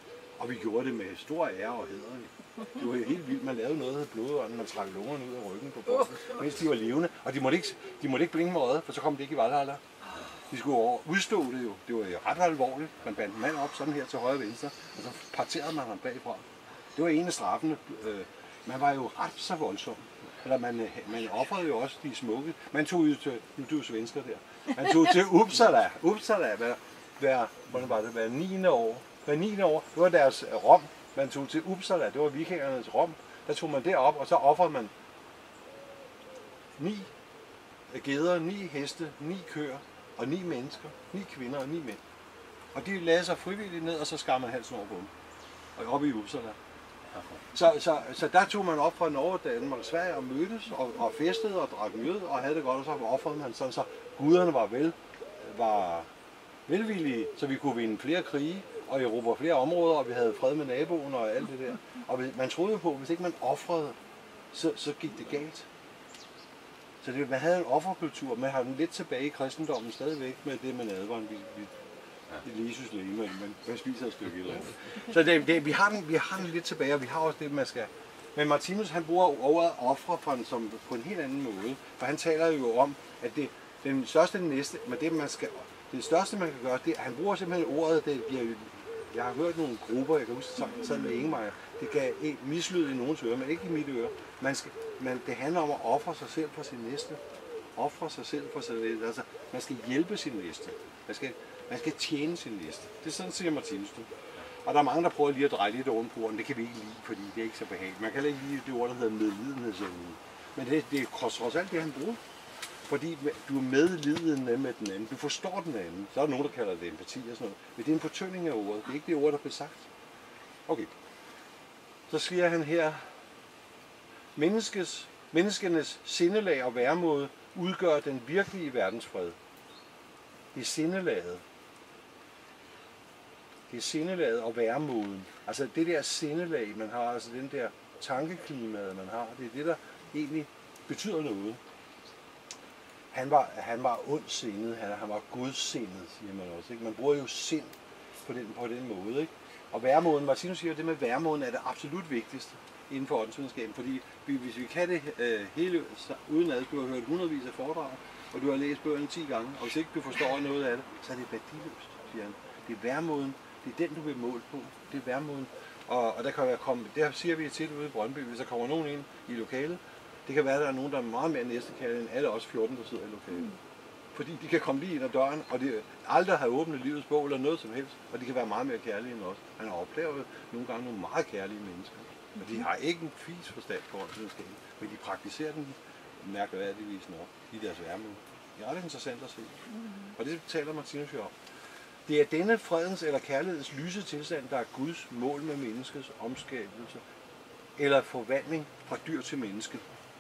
Og vi gjorde det med stor ære og hæder. Det var helt vildt. Man lavede noget af blodånden, man trak lungerne ud af ryggen på bolden, mens de var levende. Og de måtte ikke, de måtte ikke blinke med øjet, for så kom de ikke i Valhalla. De skulle over, udstå det jo. Det var jo ret alvorligt. Man bandt en mand op sådan her til højre og venstre, og så parterede man ham bagfra. Det var en af straffene. Man var jo ret så voldsom. Eller man, man offrede jo også de smukke. Man tog jo til, nu er jo svensker der, man tog til Uppsala. Uppsala, hver, hver, hvordan var det, hver niende år. Hver niende år, det var deres Rom. Man tog til Uppsala, det var vikingernes Rom. Der tog man derop, og så offrede man ni geder, ni heste, ni køer, og ni mennesker, ni kvinder og ni mænd. Og de lagde sig frivilligt ned, og så skar man halsen over på dem. Og oppe i Uppsala. Så, så, så der tog man op fra Norge, Danmark og Sverige og mødtes og, og festede og drak mjød og havde det godt, og så offrede man sådan, så guderne var, vel, var velvillige, så vi kunne vinde flere krige og erobre flere områder, og vi havde fred med naboen og alt det der. Og man troede på, at hvis ikke man offrede, så, så gik det galt. Så det, man havde en offerkultur, man har den lidt tilbage i kristendommen stadigvæk med det med nadveren. Vi, vi, det er Jesus læge, men man, man spiser et stykke eller andet. Så det, det, vi, har den, vi har den lidt tilbage, og vi har også det, man skal. Men Martinus, han bruger ordet ofre for en, som, på en helt anden måde. For han taler jo om, at det den største den næste, men det man skal, det største man kan gøre, det, han bruger simpelthen ordet, det giver, jeg har hørt nogle grupper, jeg kan huske, sad med Ingemeier, det gav mislyd i nogens øre, men ikke i mit øre. Man skal, man, det handler om at ofre sig selv for sin næste. Ofre sig selv for sin næste. Altså, man skal hjælpe sin næste. Man skal, man skal tjene sin næste. Det er sådan, siger Martinus. Og der er mange, der prøver lige at dreje lidt oven på ordene. Det kan vi ikke lide, fordi det er ikke så behageligt. Man kan heller ikke lide det ord, der hedder medlidenhedsevne. Men det, det er trods alt det, han bruger. Fordi du er medlidende med den anden. Du forstår den anden. Så er der nogen, der kalder det empati og sådan noget. Men det er en fortynding af ordet. Det er ikke det ord, der bliver sagt. Okay. Så siger han her, Menneskes, menneskenes sindelag og væremåde udgør den virkelige verdensfred. Det er sindelaget. Det er sindelaget og væremåden. Altså det der sindelag, man har, altså den der tankeklimaet, man har, det er det, der egentlig betyder noget. Han var, han var ondsindet, han, han var godsindet, siger man også. Ikke? Man bruger jo sind på den, på den måde. Ikke? Og væremåden, Martinus siger, at det med væremåden er det absolut vigtigste inden for åndsvidenskaben, fordi vi, hvis vi kan det øh, hele uden at du har hørt hundredvis af foredrag, og du har læst bøgerne ti gange, og hvis ikke du forstår noget af det, så er det værdiløst, siger han. Det er væremåden, det er den, du vil måle på, det er væremåden. Og, og der kan være kommet, det siger vi tit ude i Brøndby, hvis der kommer nogen ind i lokalet, det kan være, at der er nogen, der er meget mere næstekærlige end alle os fjorten, der sidder i lokalet. Fordi de kan komme lige ind ad døren, og de aldrig har åbnet livets bog eller noget som helst, og de kan være meget mere kærlige end os. Han har oplevet nogle gange nogle meget kærlige mennesker. Og de har ikke en fis forstand på åndsvidenskaben, men de praktiserer den mærkværdigvis nok i deres væremåde. Det er ret interessant at se. Og det taler Martinus jo om. Det er denne fredens eller kærlighedens lyse tilstand, der er Guds mål med menneskets omskabelse, eller forvandling fra dyr til menneske.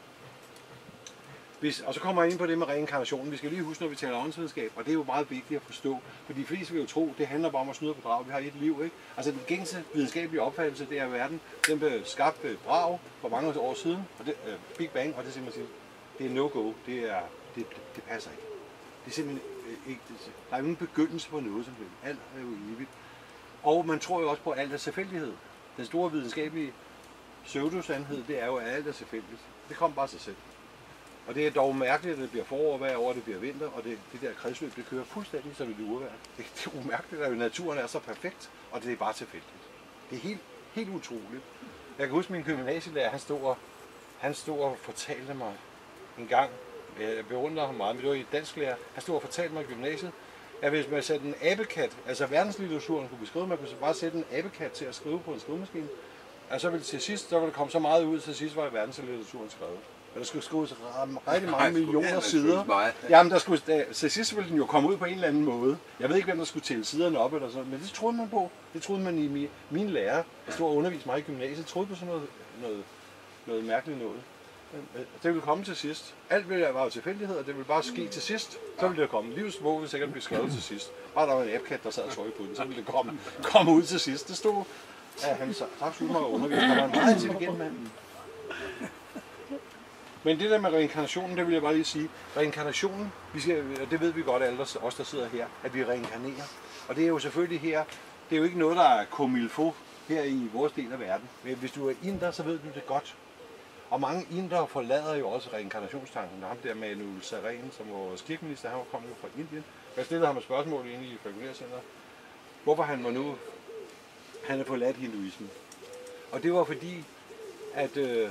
Hvis, og så kommer jeg ind på det med reinkarnationen. Vi skal lige huske, når vi taler åndsvidenskab, og det er jo meget vigtigt at forstå, for de fleste vil jo tro, det handler bare om at snyde og bedrage. Vi har et liv, ikke? Altså den gængse videnskabelige opfattelse, det er verden, den blev skabt ved brag for mange år siden, og det, uh, Big Bang, og det er simpelthen, det er no-go, det, er, det, det passer ikke. Det er simpelthen øh, ikke, det, der er jo ingen begyndelse på noget som helst. Alt er jo evigt. Og man tror jo også på, at alt er selvfølgelighed. Den store videnskabelige pseudosandhed, det er jo, at alt er selvfølgeligt. Det kommer bare sig selv. Og det er dog mærkeligt, at det bliver forår hver år, det bliver vinter, og det, det der kredsløb, det kører fuldstændig som et urvejr. Det, det er umærkeligt, at naturen er så perfekt, og det er bare tilfældigt. Det er helt, helt utroligt. Jeg kan huske min gymnasielærer, han stod og, han stod og fortalte mig en gang, jeg beundrer ham meget, men det var i dansklærer, han stod og fortalte mig i gymnasiet, at hvis man satte en abekat, altså verdenslitteraturen kunne beskrive, man kunne bare sætte en abekat til at skrive på en skrivemaskine, og så ville til sidst, så ville der komme så meget ud, til sidst var verdenslitteraturen skrevet. Og der skulle skrives rigtig mange millioner sider. Jamen, der skulle, der, til sidst ville den jo komme ud på en eller anden måde. Jeg ved ikke, hvem der skulle tælle siderne op eller sådan, men det troede man på. Det troede man i min, mine lærer, der stod og underviste mig i gymnasiet, troede på sådan noget, noget, noget mærkeligt noget. Det ville komme til sidst. Alt ville være tilfældighed, og det ville bare ske til sidst. Så ville det komme. Livets mål ville sikkert blive skrevet til sidst. Bare der var en abekat, der sad og trykkede på den, så ville det komme, komme ud til sidst. Det stod, ja, han sagde, tak skulle mig undervist. Han var en meget intelligent mand. Men det der med reinkarnationen, det vil jeg bare lige sige. Reinkarnationen, vi skal, og det ved vi godt alle os, der sidder her, at vi reinkarnerer. Og det er jo selvfølgelig her, det er jo ikke noget, der er comme il faut. her i vores del af verden. Men hvis du er inder, så ved du det godt. Og mange indere forlader jo også reinkarnationstanken. Ham der Manu Saren, som var vores kirkeminister, han var kommet fra Indien. Jeg stillede ham et spørgsmål inde i Fakulærcenteret. Hvorfor han var nu, han havde forladt hinduismen. Og det var fordi, at øh,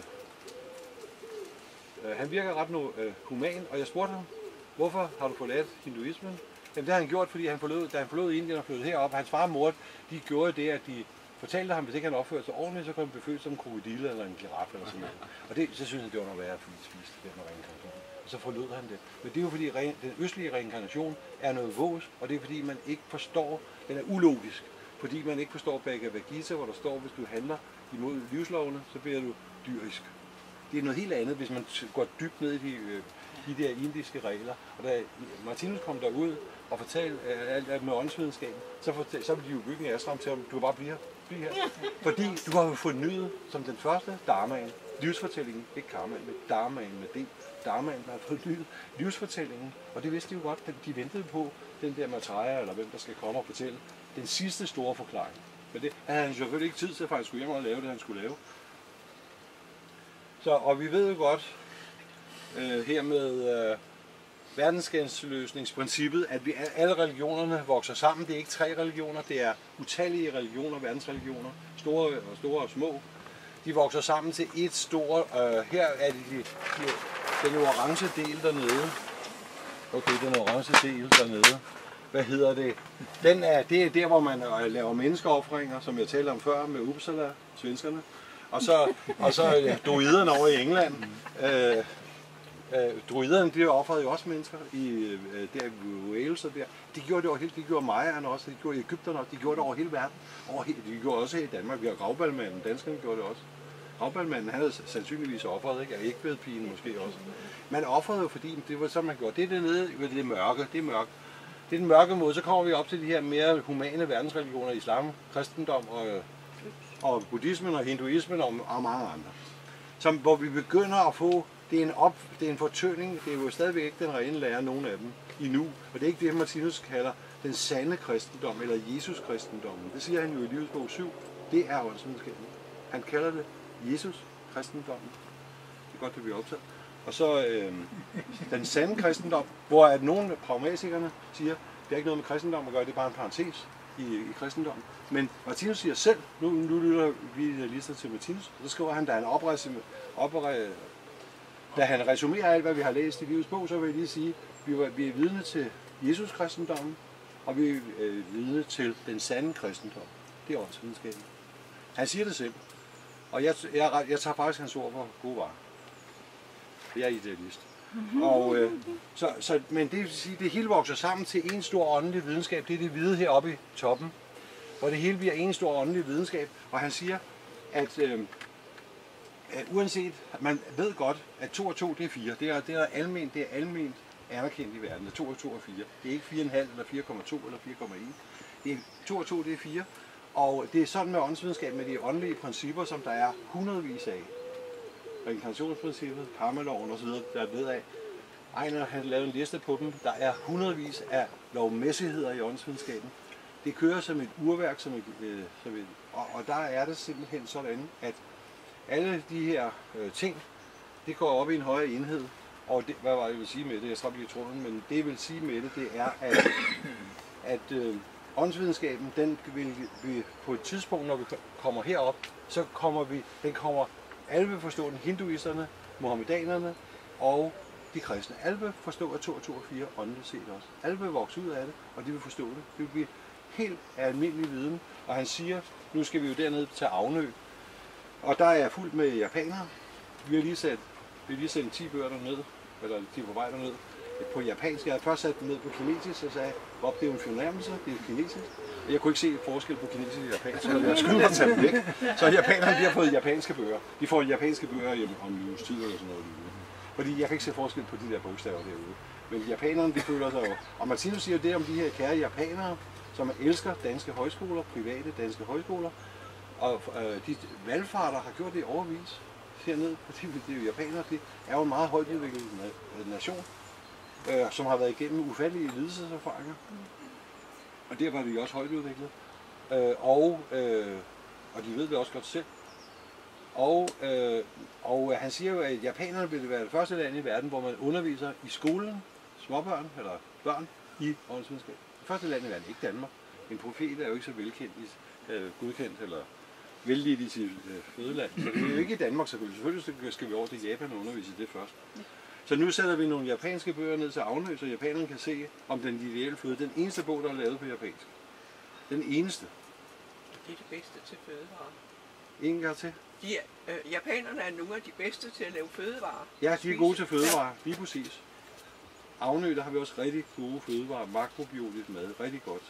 øh, han virker ret nu, øh, human, og jeg spurgte ham, hvorfor har du forladt hinduismen? Jamen det har han gjort, fordi han forlod, da han forlod Indien og flyttede herop, hans far og mor, de gjorde det, at de fortalte ham, hvis ikke han opførte sig ordentligt, så kunne han beføde som en krokodille eller en giraf eller sådan noget. Og det, så synes han, det var noget værre, fordi de spiste det med reinkarnation. Og så forlod han det. Men det er jo fordi, den østlige reinkarnation er noget vås, og det er fordi, man ikke forstår, den er ulogisk. Fordi man ikke forstår Bhagavad Gita, hvor der står, hvis du handler imod livslovene, så bliver du dyrisk. Det er noget helt andet, hvis man går dybt ned i de, de der indiske regler. Og da Martinus kom derud og fortalte alt, alt med åndsvidenskaben, så, fortalte, så ville de jo bygge en ashram til ham, du kan bare blive her. Blive her. Fordi du har jo fornyet som den første dharmaen, livsfortællingen, ikke karmaen, men dharmaen med det. Dharmaen har fornyet livsfortællingen, og det vidste de jo godt, at de ventede på den der Maitreya, eller hvem der skal komme og fortælle den sidste store forklaring. Men det havde han selvfølgelig ikke tid til, for han skulle hjem og lave det, han skulle lave. Så, og vi ved jo godt øh, her med øh, verdensgensløsningsprincippet, at vi, alle religionerne vokser sammen. Det er ikke tre religioner, det er utallige religioner, verdensreligioner, store og store og små. De vokser sammen til et stort, øh, her er det de, de, den orange del dernede. Okay, den orange del dernede. Hvad hedder det? Den er, det er der, hvor man laver menneskeoffringer, som jeg talte om før, med Uppsala, svenskerne. Og så, og så ja, druiderne over i England. Øh, øh, druiderne, de offrede jo også mennesker i øh, der i Wales og der. De gjorde det over hele, de gjorde Mayerne også, de gjorde Egypterne også, de gjorde det over hele verden. Over hele, de gjorde også her i Danmark. Vi har Gravbalmanden, danskerne gjorde det også. Gravbalmanden, han havde sandsynligvis offret, ikke? Og Ægvedpigen måske også. Man offrede jo, fordi det var sådan, man gjorde. Det er dernede ved det mørke, det er mørkt. Det er den mørke måde, så kommer vi op til de her mere humane verdensreligioner, islam, kristendom og, og buddhismen og hinduismen og, og mange andre. Som, hvor vi begynder at få, det er en, op, det er en fortøning, det er jo stadigvæk ikke den rene lære, nogen af dem, endnu. Og det er ikke det, Martinus kalder den sande kristendom, eller Jesus-kristendommen. Det siger han jo i Livets bog syv, det er åndsvidenskaben. Han kalder det Jesus-kristendommen. Det er godt, det bliver optaget. Og så øh, den sande kristendom, hvor at nogle pragmatikerne siger, det er ikke noget med kristendom at gøre, det er bare en parentes i, i kristendommen. Men Martinus siger selv, nu, nu lytter vi lister til Martinus, så skriver han, da han oprejser, oprejser, da han resumerer alt, hvad vi har læst i Livets bog, så vil jeg lige sige, vi, var, vi er vidne til Jesus-kristendommen, og vi er øh, vidne til den sande kristendom. Det er åndsvidenskaben. Han siger det selv, og jeg, jeg, jeg tager faktisk hans ord for gode varer. Jeg er idealist. Og, øh, så, så, men det vil sige, det hele vokser sammen til en stor åndelig videnskab. Det er det hvide heroppe i toppen, hvor det hele bliver en stor åndelig videnskab. Og han siger, at, øh, at uanset, man ved godt, at to og to det er fire. Det er, det er alment, det er alment anerkendt i verden. to og to er fire. Det er ikke fire komma fem eller fire komma to eller fire komma en. Det er to og to det er fire. Og det er sådan med åndsvidenskab, med de åndelige principper, som der er hundredvis af. Reinkarnationsprincippet, karmaloven osv., der ved af. Ejner har lavet en liste på dem. Der er hundredvis af lovmæssigheder i åndsvidenskaben. Det kører som et urværk, som et, øh, som et, og, og der er det simpelthen sådan, at alle de her øh, ting, det går op i en højere enhed. Og det, hvad var det, jeg vil sige med det? Jeg slap lige tråden, men det jeg vil sige med det, det er, at, at øh, åndsvidenskaben, den vil vi på et tidspunkt, når vi kommer herop, så kommer vi, den kommer, alle vil forstå den, hinduisterne, muhammedanerne og de kristne. Alle vil forstå, at to og to og fire åndeligt set også. Alle vil vokse ud af det, og de vil forstå det. Det vil blive helt almindelig viden. Og han siger, nu skal vi jo derned til Avnø, og der er fuldt med japanere. Vi har lige sat, vi har lige sendt ti bøger derned, eller de er på vej derned, på japansk. Jeg havde først sat dem ned på kinesisk, og sagde, Bob, det er jo en fornærmelse, det er kinesisk. Jeg kunne ikke se forskel på kinesisk og japansk, så jeg skulle have taget dem væk. Så japanerne, de har fået japanske bøger. De får japanske bøger hjemme om en uges tid eller sådan noget. Fordi jeg kan ikke se forskel på de der bogstaver derude. Men japanerne, de føler sig jo. Og Martinus siger det om de her kære japanere, som elsker danske højskoler, private danske højskoler. Og øh, de valgfarter har gjort det i overvis hernede. Fordi det er jo japanere, det er jo en meget højt udviklet nation, øh, som har været igennem ufattelige lidelseserfaringer. Og der var de også højt udviklet. Øh, og øh, Og de ved det også godt selv. Og, øh, og han siger jo, at japanerne vil være det første land i verden, hvor man underviser i skolen, småbørn eller børn i åndsvidenskab. Det første land i verden, ikke Danmark. En profet er jo ikke så velkendt, øh, godkendt eller vældigt i sit øh, fødeland. Så det er jo ikke i Danmark selvfølgelig. Selvfølgelig skal vi over til Japan og undervise det først. Så nu sætter vi nogle japanske bøger ned til Avnø, så japanerne kan se om den ideelle føde. Den eneste bog, der er lavet på japansk. Den eneste. Det er det bedste til fødevarer. En gang til. De er, øh, japanerne er nogle af de bedste til at lave fødevarer. Ja, de er gode til fødevarer, lige præcis. Avnø, der har vi også rigtig gode fødevarer, makrobiolisk mad, rigtig godt.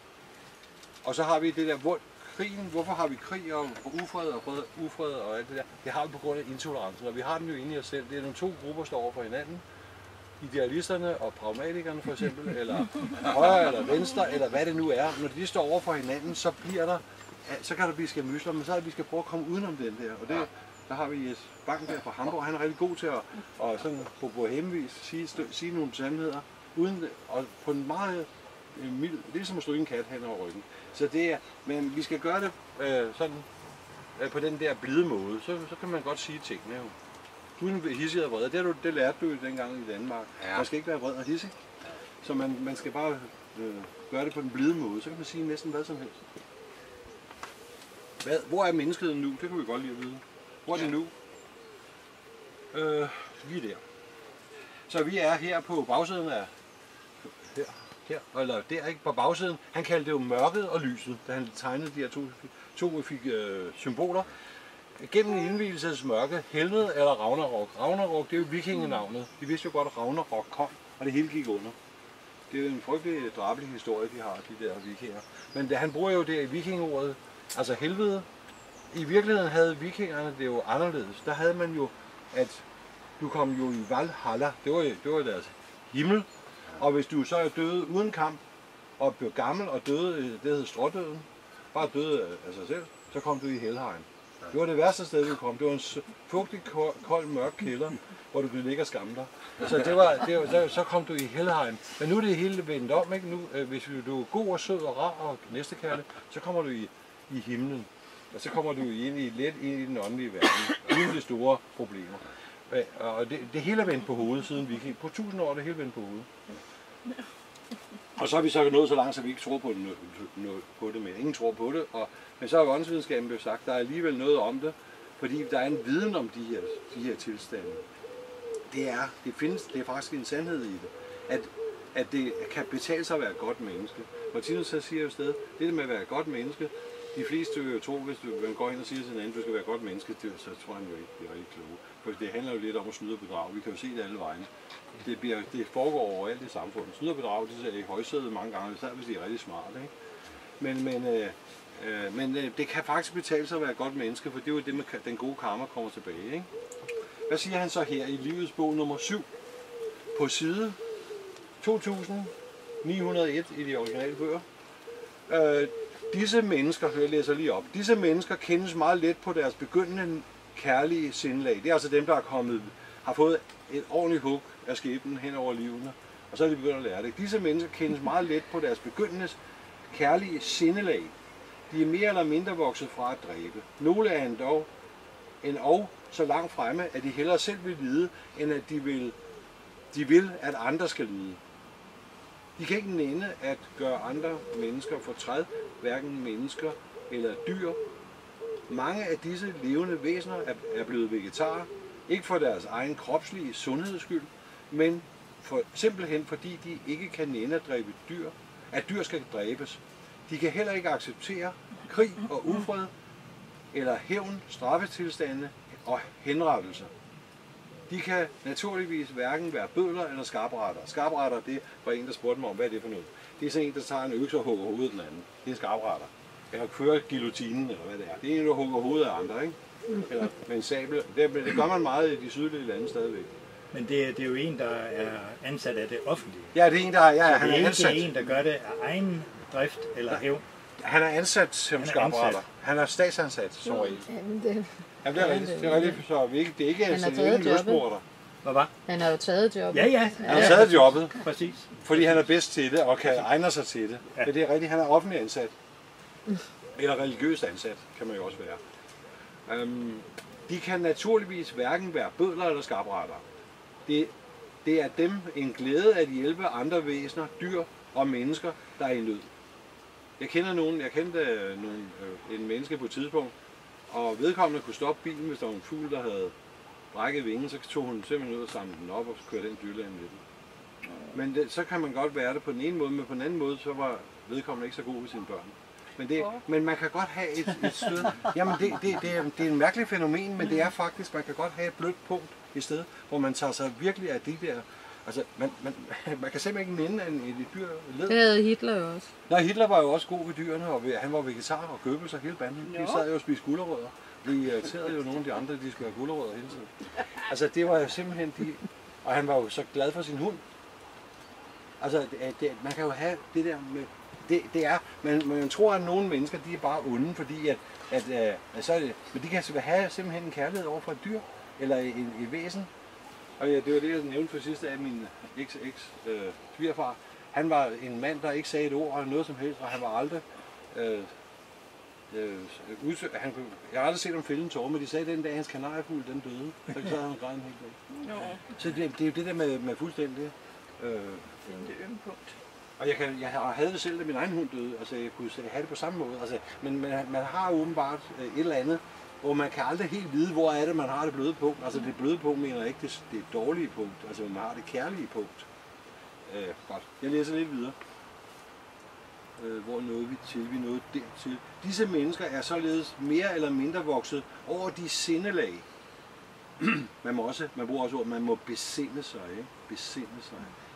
Og så har vi det der, hvor krigen, hvorfor har vi krig og ufred og fred, ufred og alt det der? Det har vi på grund af intolerancen, og vi har den jo inde i os selv. Det er nogle to grupper, der står over for hinanden. Idealisterne og pragmatikerne for eksempel, eller højre eller venstre, eller hvad det nu er. Når de står over for hinanden, så bliver der, så kan der blive skamysler, men så er det, vi skal prøve at komme udenom den der. Og det, der har vi Jes Bang der fra Hamburg, han er rigtig god til at, og sådan på bohemvis sige, sige nogle sandheder, uden, og på en meget mild, det er som at stå i en kat hen over ryggen. Så det er, men vi skal gøre det øh, sådan, øh, på den der blide måde, så, så kan man godt sige tingene jo. Uden hissig og vred, det, du, det lærte du dengang i Danmark. Ja. Man skal ikke være vred og hissig, så man, man skal bare øh, gøre det på den blide måde, så kan man sige næsten hvad som helst. Hvad, hvor er menneskeheden nu? Det kan vi godt lide at vide. Hvor er det nu? Øh, lige der. Så vi er her på bagsiden af, her, her, eller der ikke, på bagsiden. Han kaldte det jo mørket og lyset, da han tegnede de her to, to fik, øh, symboler. Gennem indvielsens mørke, helvede eller Ragnarok. Ragnarok, det er jo vikingenavnet. De vidste jo godt, at Ragnarok kom, og det hele gik under. Det er jo en frygtelig drabelig historie, de har, de der vikinger. Men det, han bruger jo det i vikingordet, altså helvede. I virkeligheden havde vikingerne det jo anderledes. Der havde man jo, at du kom jo i Valhalla, det var, det var deres himmel. Og hvis du så er døde uden kamp, og blev gammel og døde, det hed strådøden, bare døde af sig selv, så kom du i Helheim. Det var det værste sted, du kom. Det var en fugtig, kold, kold mørk kælder, hvor du kunne ligge og skamme dig. Så, det var, det var, så, så kom du i Helheim. Men nu er det hele vendt om, ikke? Nu, hvis du er god og sød og rar og næstekærlig, så kommer du i, i himlen. Og så kommer du ind i, let ind i den åndelige verden, uden de store problemer. Og det, det hele er vendt på hovedet siden viking. På tusind år er det hele vendt på hovedet. Og så er vi så nået så langt, så vi ikke tror på det, på det men ingen tror på det. Og, men så har åndsvidenskaben blevet sagt, der er alligevel noget om det, fordi der er en viden om de her, de her tilstande. Det er, det findes, det er faktisk en sandhed i det, at, at det kan betale sig at være et godt menneske. Martinus så siger jo et sted, det med at være et godt menneske, de fleste vil jo tro, hvis du man går ind og siger til en anden, du skal være et godt menneske, det, så tror han jo ikke, det er rigtig kloge. For det handler jo lidt om at snyde og bedrage. Vi kan jo se det alle vegne. Det, bliver, det foregår overalt i samfundet. Snyde og bedrage, det er i højsædet mange gange, især hvis de er rigtig smarte. Ikke? Men, men, øh, øh, men øh, det kan faktisk betale sig at være et godt menneske, for det er jo det, med den gode karma kommer tilbage. Ikke? Hvad siger han så her i Livets bog nummer syv? På side to tusind ni hundrede og et i de originale bøger. Øh, disse mennesker, jeg læser lige op, disse mennesker kendes meget let på deres begyndende kærlige sindelag. Det er altså dem, der er kommet, har fået et ordentligt hug af skæbnen hen over livene, og så er de begyndt at lære det. Disse mennesker kendes meget let på deres begyndende kærlige sindelag. De er mere eller mindre vokset fra at dræbe. Nogle er endog en og så langt fremme, at de hellere selv vil lide, end at de vil, de vil, at andre skal lide. De kan ikke nænde at gøre andre mennesker fortræd, hverken mennesker eller dyr. Mange af disse levende væsener er blevet vegetarer, ikke for deres egen kropslige sundheds skyld, men for, simpelthen fordi de ikke kan nænde at dræbe dyr, at dyr skal dræbes. De kan heller ikke acceptere krig og ufred, eller hævn, straffetilstande og henrettelser. De kan naturligvis hverken være bødler eller skarpretter. Skarpretter, det var en, der spurgte mig om, hvad er det for noget. Det er sådan en, der tager en økse og hugger hovedet af den anden. Det er skarpretter. Eller kører guillotinen, eller hvad det er. Det er en, der hugger hovedet af andre, ikke? Eller med en sabel. Det, det gør man meget i de sydlige lande stadigvæk. Men det, det er jo en, der er ansat af det offentlige. Ja, det er en, der er, ja, så han det er, er ansat. ikke en, der gør det af egen drift eller hævn. Han er ansat som skarpretter. Han er statsansat som regel. Jamen, det, Ja, det er rigtigt. Det er rigtigt, så vi ikke, det er ikke Han altså, har det er ikke taget en løsmorder. Hvad var? han har jo taget jobbet. Ja, ja. Han har taget jobbet, Præcis. fordi han er bedst til det og kan egne sig til det. Ja. Men det er rigtigt, han er offentlig ansat. Eller religiøst ansat, kan man jo også være. Øhm, de kan naturligvis hverken være bødler eller skarpretter. Det, det er dem en glæde at hjælpe andre væsener, dyr og mennesker, der er i nød. Jeg kender nogen, jeg kendte øh, nogen, øh, en menneske på et tidspunkt, og vedkommende kunne stoppe bilen, hvis der var en fugl, der havde brækket vingen, så tog hun simpelthen ud og samlede den op og kørte den dyrlægen med den. Men det, så kan man godt være det på den ene måde, men på den anden måde, så var vedkommende ikke så god ved sine børn. Men, det, men man kan godt have et, et sted, jamen det, det, det, er, det er en mærkelig fænomen, men det er faktisk, man kan godt have et blødt punkt et sted, hvor man tager sig virkelig af de der, altså man, man, man kan simpelthen ikke nænde en, et dyr led. Det havde Hitler jo også. Nej, Hitler var jo også god ved dyrene, og han var vegetar og Goebbels og hele banden. De sad jo og spiste gulerødder. De irriterede jo nogle af de andre, de skulle have gulerødder hele tiden. Altså det var jo simpelthen de, og han var jo så glad for sin hund. Altså det, det, man kan jo have det der med, det, det er, man, man tror at nogle mennesker, de er bare onde, fordi at, at, at, at så er det, men de kan have simpelthen en kærlighed over for et dyr, eller en, et væsen. Og ja, det var det, jeg nævnte for sidste af min eks-eks-svigerfar. Øh, han var en mand, der ikke sagde et ord eller noget som helst, og han var aldrig... Øh, øh, udsø- han, jeg har aldrig set ham fælde en tårer, men de sagde, at den dag hans kanariefugl, den døde. Så sad han og græd en hel dag. Så det, det er jo det der med, med fuldstændig... Øh, Det er det ømme punkt. og jeg, kan, jeg havde det selv, da min egen hund døde. Altså, jeg kunne have det på samme måde. Altså, men man, man har åbenbart et eller andet, hvor man kan aldrig helt vide, hvor er det, man har det bløde punkt. Altså det bløde punkt mener jeg ikke, det, det dårlige punkt. Altså man har det kærlige punkt. Øh, godt. Jeg læser lidt videre. Øh, hvor nåede vi til? Vi nåede dertil. Disse mennesker er således mere eller mindre vokset over de sindelag. man må også, man bruger også ord, man må besinde sig, ikke? Besinde sig.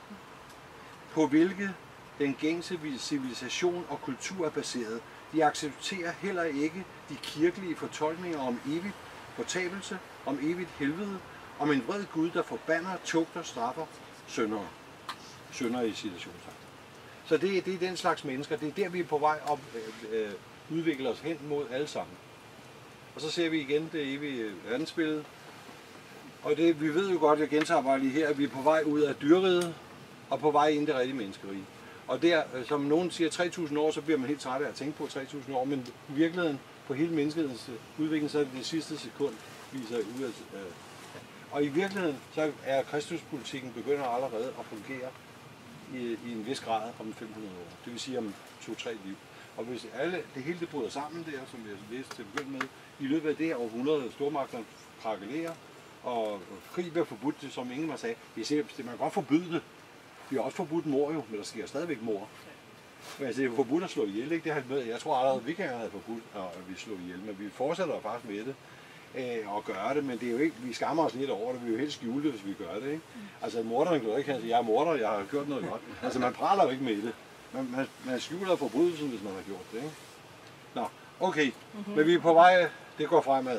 På hvilket den gængse civilisation og kultur er baseret. De accepterer heller ikke de kirkelige fortolkninger om evigt fortabelse, om evigt helvede, om en vred Gud, der forbander, tugter, straffer syndere. Syndere i situationstegn. Så det, det er den slags mennesker. Det er der, vi er på vej op, øh, udvikler os hen mod alle sammen. Og så ser vi igen det evige verdensbillede. Og det, vi ved jo godt, jeg gentager bare lige her, at vi er på vej ud af dyreriget og på vej ind i det rigtige menneskerige. Og der, som nogen siger, tre tusind år, så bliver man helt træt af at tænke på tre tusind år, men i virkeligheden, på hele menneskehedens udvikling, så er det det sidste sekund, viser ud af. Og i virkeligheden, så er kristuspolitikken begynder allerede at fungere i, i en vis grad om fem hundrede år. Det vil sige om to-tre liv. Og hvis alle, det hele det bryder sammen der, som jeg læste til at begynde med, i løbet af det her århundrede, stormagterne krakelerer, og krig bliver forbudt, som Ingemar sagde, det er, man kan godt forbyde det. Vi har også forbudt mord jo, men der sker stadigvæk mord. Men altså, det er forbudt at slå ihjel, ikke? Det har med. Jeg tror allerede, at vikingerne havde forbudt, at vi slog ihjel, men vi fortsætter faktisk med det øh, og gør det, men det er jo ikke, vi skammer os lidt over det, vi er jo helt skjulte, hvis vi gør det, ikke? Altså, morderen kan jo ikke sige, jeg er morder, jeg har gjort noget godt. Altså, man praler jo ikke med det. Man, man, man skjuler forbrydelsen, hvis man har gjort det, ikke? Nå, okay, mm-hmm. Men vi er på vej, det går fremad.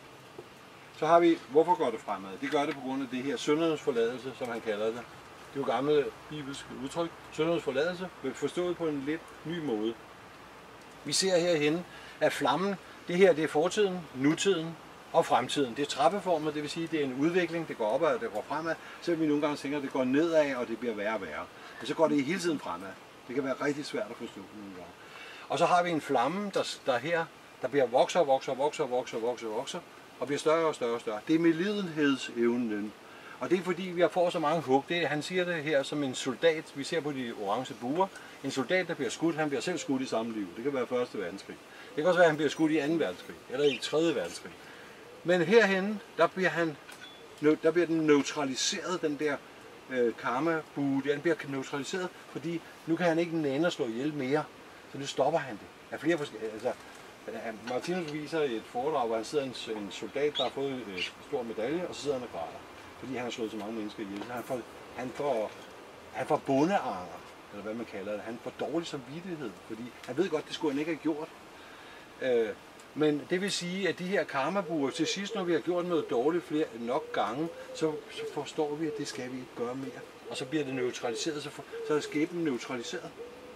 Så har vi, hvorfor går det fremad? Det gør det på grund af det her syndernes forladelse, som han kalder det. Det er jo gamle bibelske udtryk. Syndernes forladelse, forstået på en lidt ny måde. Vi ser herhenne, at flammen, det her det er fortiden, nutiden og fremtiden. Det er trappeformet, det vil sige, det er en udvikling, det går opad og det går fremad. Så vi nogle gange tænker, at det går nedad, og det bliver værre og værre. Men så går det hele tiden fremad. Det kan være rigtig svært at forstå nogle gange. Og så har vi en flamme, der, der her, der bliver vokser, vokser, vokser, vokser, vokser, vokser, og bliver større og større og større. Det er medlidenhedsevnen. Og det er fordi, vi har fået så mange hug. Det, han siger det her som en soldat. Vi ser på de orange buer. En soldat, der bliver skudt, han bliver selv skudt i samme liv. Det kan være første verdenskrig. Det kan også være, at han bliver skudt i anden verdenskrig. Eller i tredje verdenskrig. Men herhenne, der bliver, han, der bliver den neutraliseret, den der øh, karma-bue. Den bliver neutraliseret, fordi nu kan han ikke nænde at slå ihjel mere. Så nu stopper han det. Af flere forskellige... Altså, Martinus viser et foredrag, hvor han sidder en, en soldat, der har fået en stor medalje, og så sidder han og græder. Fordi han har slået så mange mennesker ihjel. Han får, han får, han får bondeanger, eller hvad man kalder det. Han får dårlig samvittighed, fordi han ved godt, det skulle han ikke have gjort. Øh, men det vil sige, at de her karmabuer, til sidst, når vi har gjort noget dårligt flere nok gange, så, så forstår vi, at det skal vi ikke gøre mere. Og så bliver det neutraliseret, så, for, så er skæbnen neutraliseret.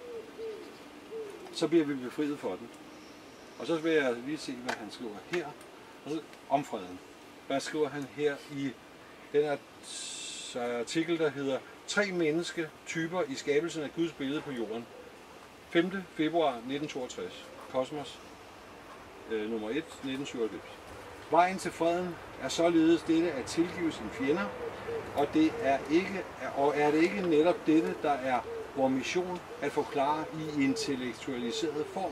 Så bliver vi befriet for den. Og så vil jeg lige se, hvad han skriver her. Altså, om freden. Hvad skriver han her i den artikel, der hedder Tre mennesketyper i skabelsen af Guds billede på jorden. femte februar nitten toogtres. Kosmos øh, nummer et, nitten syvoghalvfems. Vejen til freden er således dette at tilgive sine fjender, og, det er ikke, og er det ikke netop dette, der er vores mission at forklare i intellektualiseret form.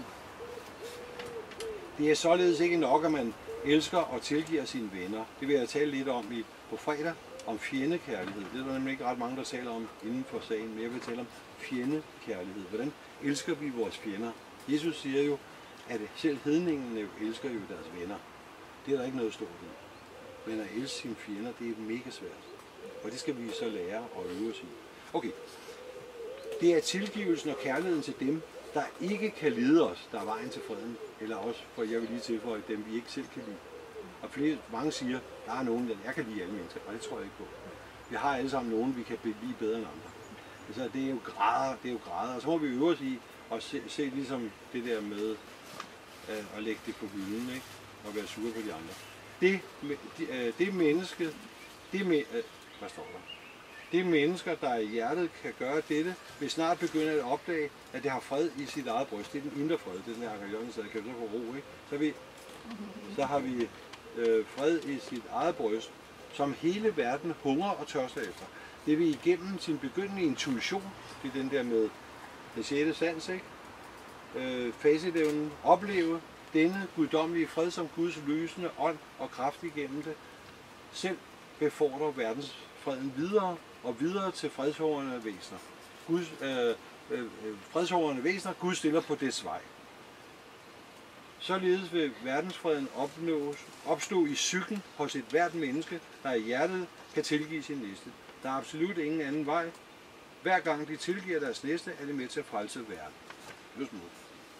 Det er således ikke nok, at man elsker og tilgiver sine venner. Det vil jeg tale lidt om i, på fredag, om fjendekærlighed. Det er der nemlig ikke ret mange, der taler om inden for sagen, men jeg vil tale om fjendekærlighed. Hvordan elsker vi vores fjender? Jesus siger jo, at selv hedningene elsker jo deres venner. Det er der ikke noget stort i. Men at elske sine fjender, det er mega svært. Og det skal vi så lære og øve os i. Okay. Det er tilgivelsen og kærligheden til dem, der ikke kan lide os, der er vejen til freden. Eller også, for jeg vil lige tilføje, dem vi ikke selv kan lide. Og flere, mange siger, der er nogen, der jeg kan lide alle mennesker, og det tror jeg ikke på. Vi har alle sammen nogen, vi kan lide bedre end andre. Altså, det er jo grader, det er jo grader. Og så må vi øve os i at se, se ligesom det der med øh, at lægge det på hylden, ikke? Og være sure på de andre. Det, det, det menneske, det med, øh, hvad står der? Det mennesker, der i hjertet kan gøre dette, vil snart begynde at opdage, at det har fred i sit eget bryst. Det er den indre fred, det er den her Anker Jørgensen sagde, kan vi så få ro, ikke? Så, vi, så har vi øh, fred i sit eget bryst, som hele verden hungrer og tørster efter. Det vil igennem sin begyndende intuition, det er den der med den sjette sans, ikke? Øh, facitevnen, opleve denne guddommelige fred som Guds lysende ånd og kraft igennem det, selv befordrer verdensfreden videre og videre til fredshårende væsener. Guds, øh, øh, fredshårende væsener, Gud stiller på dets vej. Således vil verdensfreden opnås, opstå i psyken hos et hvert menneske, der i hjertet kan tilgive sin næste. Der er absolut ingen anden vej. Hver gang de tilgiver deres næste, er det med til at frelse verden. Just nu.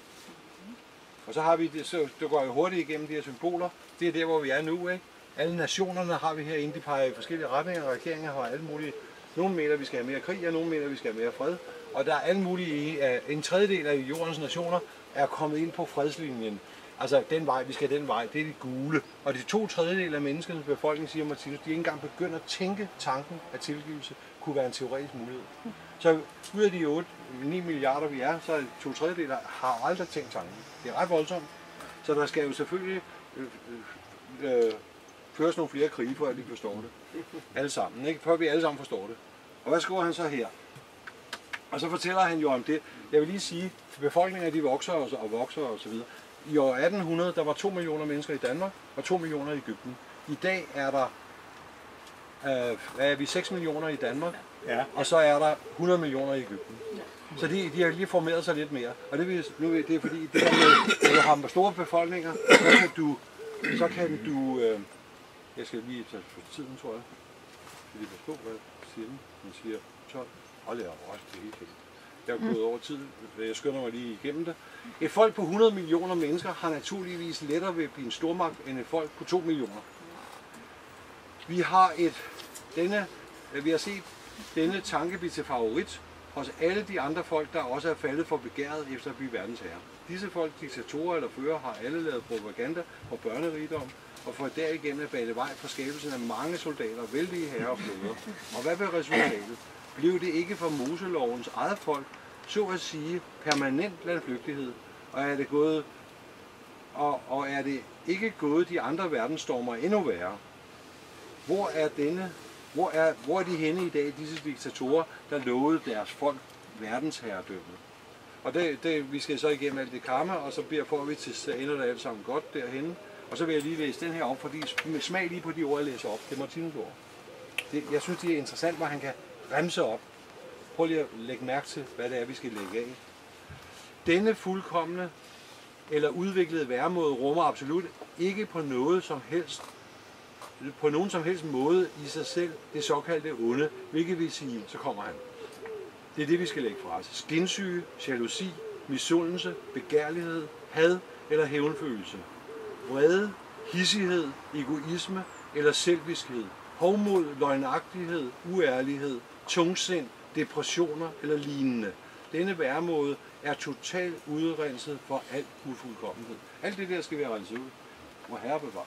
Og så har vi det, så det går jo hurtigt igennem de her symboler. Det er der, hvor vi er nu, ikke? Alle nationerne har vi herinde, de peger i forskellige retninger, regeringer har alle mulige. Nogle mener, at vi skal have mere krig, og nogle mener, at vi skal have mere fred. Og der er alle mulige, en tredjedel af jordens nationer er kommet ind på fredslinjen. Altså den vej, vi skal den vej, det er de gule. Og de to tredjedel af menneskenes befolkning, siger Martinus, de ikke engang begynder at tænke tanken, at tilgivelse kunne være en teoretisk mulighed. Så ud af de otte ni milliarder vi er, så er to tredjedel har aldrig tænkt tanken. Det er ret voldsomt. Så der skal jo selvfølgelig øh, øh, øh, føres nogle flere krige, for at de forstår det. Alle sammen, ikke? Før vi alle sammen forstår det. Og hvad skriver han så her? Og så fortæller han jo om det. Jeg vil lige sige, at befolkninger de vokser og, og vokser og så videre. I år atten hundrede, der var to millioner mennesker i Danmark og to millioner i Egypten. I dag er der øh, er vi seks millioner i Danmark, ja. Og så er der hundrede millioner i Egypten. Ja. Så de, de har lige formeret sig lidt mere. Og det, nu, det er fordi, det med, når du har store befolkninger, så kan du, så kan du øh, jeg skal lige tage på tiden, tror jeg. Jeg lige forstå, hvad siger den? Den siger tolv. Hold da op, det er helt helt. Jeg er gået over tid. Jeg skynder mig lige igennem det. Et folk på hundrede millioner mennesker har naturligvis lettere ved at blive en stormagt end et folk på to millioner. Vi har et denne, vi har set denne tanke blive til favorit hos alle de andre folk, der også er faldet for begæret efter at blive verdensherre. Disse folk, diktatorer eller fører, har alle lavet propaganda og børnerigdom, og for derigennem at bane vej for skabelsen af mange soldater, vældige herrer og flåder. Og hvad blev resultatet? Blev det ikke for Moselovens eget folk, så at sige, permanent landflygtighed, og er det gået, og, og er det ikke gået de andre verdensstormer endnu værre? Hvor er denne, hvor er, hvor er de henne i dag, disse diktatorer, der lovede deres folk verdensherredømme? Og det, det, vi skal så igennem alt det karma, og så bliver får vi til, så ender det alt sammen godt derhenne. Og så vil jeg lige læse den her op, fordi smag lige på de ord, jeg læser op. Det er Martinus ord. Det, jeg synes, det er interessant, hvor han kan remse op. Prøv lige at lægge mærke til, hvad det er, vi skal lægge af. Denne fuldkomne eller udviklede væremåde rummer absolut ikke på noget som helst, på nogen som helst måde i sig selv det såkaldte onde, hvilket vil sige, så kommer han. Det er det, vi skal lægge fra os. Skinsyge, jalousi, misundelse, begærlighed, had eller hævnfølelse. Vrede, hissighed, egoisme eller selviskhed. Hovmod, løgnagtighed, uærlighed, tungsind, depressioner eller lignende. Denne væremåde er totalt udrenset for al ufuldkommenhed. Alt det der skal vi have renset ud. Må herre bevare.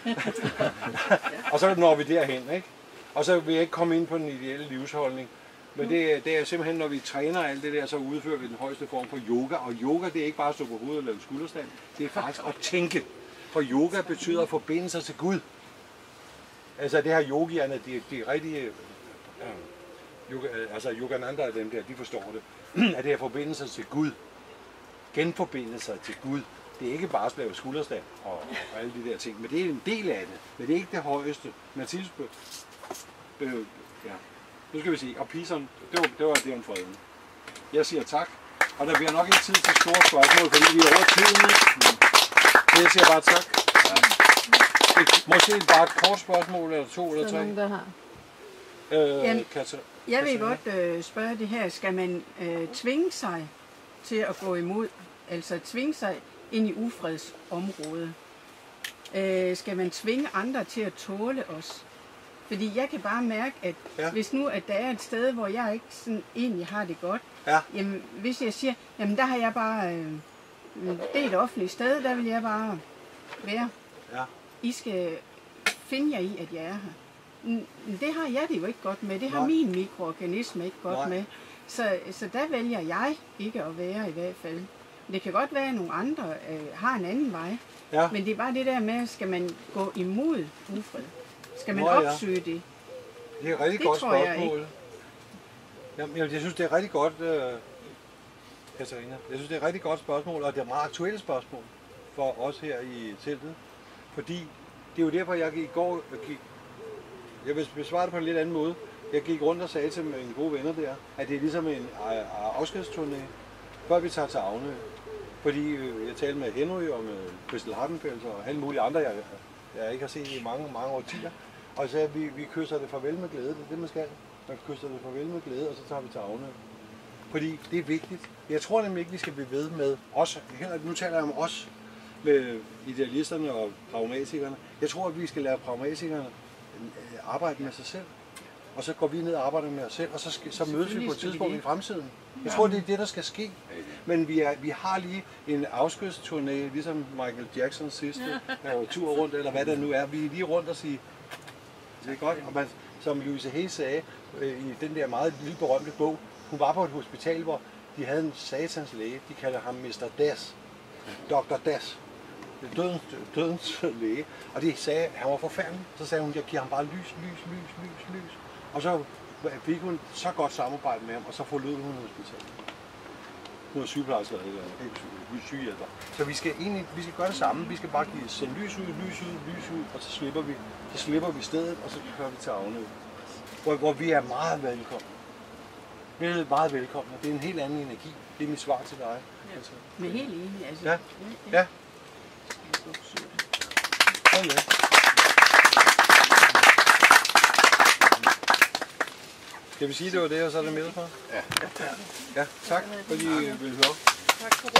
Og så når vi derhen, ikke? Og så vil jeg ikke komme ind på den ideelle livsholdning. Men det, det er simpelthen, når vi træner alt det der, så udfører vi den højeste form for yoga. Og yoga, det er ikke bare at stå på hovedet og lave skulderstand. Det er faktisk at tænke. For yoga betyder at forbinde sig til Gud. Altså det her yogierne, de, de er rigtig... Øh, yoga, altså yogananda og dem der, de forstår det. At det er at forbinde sig til Gud. Genforbinde sig til Gud. Det er ikke bare at lave skulderstand og, og alle de der ting. Men det er en del af det. Men det er ikke det højeste. Mathildes øh, ja. Nu skal vi se, og Pison, det var det, var det om freden. Jeg siger tak, og der bliver nok ikke tid til store spørgsmål, fordi vi er over tiden. Så jeg siger bare tak. Ja. Måske bare et kort spørgsmål, eller to, eller tre. Så nogen, der har. Øh, Jamen, Katja, Jeg vil Katarina? godt øh, spørge det her. Skal man øh, tvinge sig til at gå imod, altså tvinge sig ind i ufredsområdet? Øh, skal man tvinge andre til at tåle os? Fordi jeg kan bare mærke, at Ja. hvis nu at der er et sted, hvor jeg ikke sådan egentlig har det godt, Ja. jamen hvis jeg siger, jamen der har jeg bare, øh, det er et offentligt sted, der vil jeg bare være. Ja. I skal finde jer i, at jeg er her. Men det har jeg det jo ikke godt med. Det har Nej. min mikroorganisme ikke godt Nej. med. Så, så der vælger jeg ikke at være i hvert fald. Det kan godt være, at nogle andre øh, har en anden vej. Ja. Men det er bare det der med, skal man gå imod ufred? Skal man Nå, ja. opsøge det? Det er et rigtig Det godt tror jeg spørgsmål. Jamen, jeg synes, det er et rigtig godt, øh, Katarina. Jeg synes, det er et rigtig godt spørgsmål, og det er et meget aktuelt spørgsmål for os her i teltet. Fordi det er jo derfor, jeg gik i går, jeg, gik, jeg vil besvare det på en lidt anden måde. Jeg gik rundt og sagde til mine gode venner der, at det er ligesom en øh, afskedsturné, før vi tager til Avnø. Fordi øh, jeg talte med Henry og med Crystal Hardenfeld og alle mulige andre, jeg, jeg ikke har set i mange, mange årtier. Og jeg sagde, at vi, vi kysser det farvel med glæde. Det er det, man skal. Man kysser det farvel med glæde, og så tager vi til Avnø. Fordi det er vigtigt. Jeg tror nemlig ikke, vi skal blive ved med os. Nu taler jeg om os, med idealisterne og pragmatikerne. Jeg tror, at vi skal lære pragmatikerne arbejde med sig selv. Og så går vi ned og arbejder med os selv, og så, skal, så mødes vi på et tidspunkt i fremtiden. Jeg tror, det er det, der skal ske. Men vi, er, vi har lige en afskedsturné, ligesom Michael Jacksons sidste ja. tur rundt, eller hvad det nu er. Vi er lige rundt og sige, det er godt. Og man, som Louise Hay sagde øh, i den der meget lille berømte bog, hun var på et hospital, hvor de havde en satans læge. De kalder ham mister Das. doktor Das. Dødens, dødens læge. Og de sagde, at han var forfærdelig. Så sagde hun, jeg giver ham bare lys, lys, lys, lys, lys. Og så fik hun så godt samarbejde med ham, og så forlod hun hospitalet. Hun er sygeplejerske eller ikke sygehjælper. Så vi skal egentlig, vi skal gøre det samme. Vi skal bare give sende lys ud, lys ud, lys ud, og så slipper vi, så slipper vi stedet, og så kører vi til Avnø. Hvor, hvor vi er meget velkomne. Vi er meget velkomne. Det er en helt anden energi. Det er mit svar til dig. Ja. Men helt enig. Altså, Ja. ja. Ja. Sådan ja. Skal vi sige, det var det, og så er det med for? Ja. Ja, tak fordi I ville høre. Tak for det.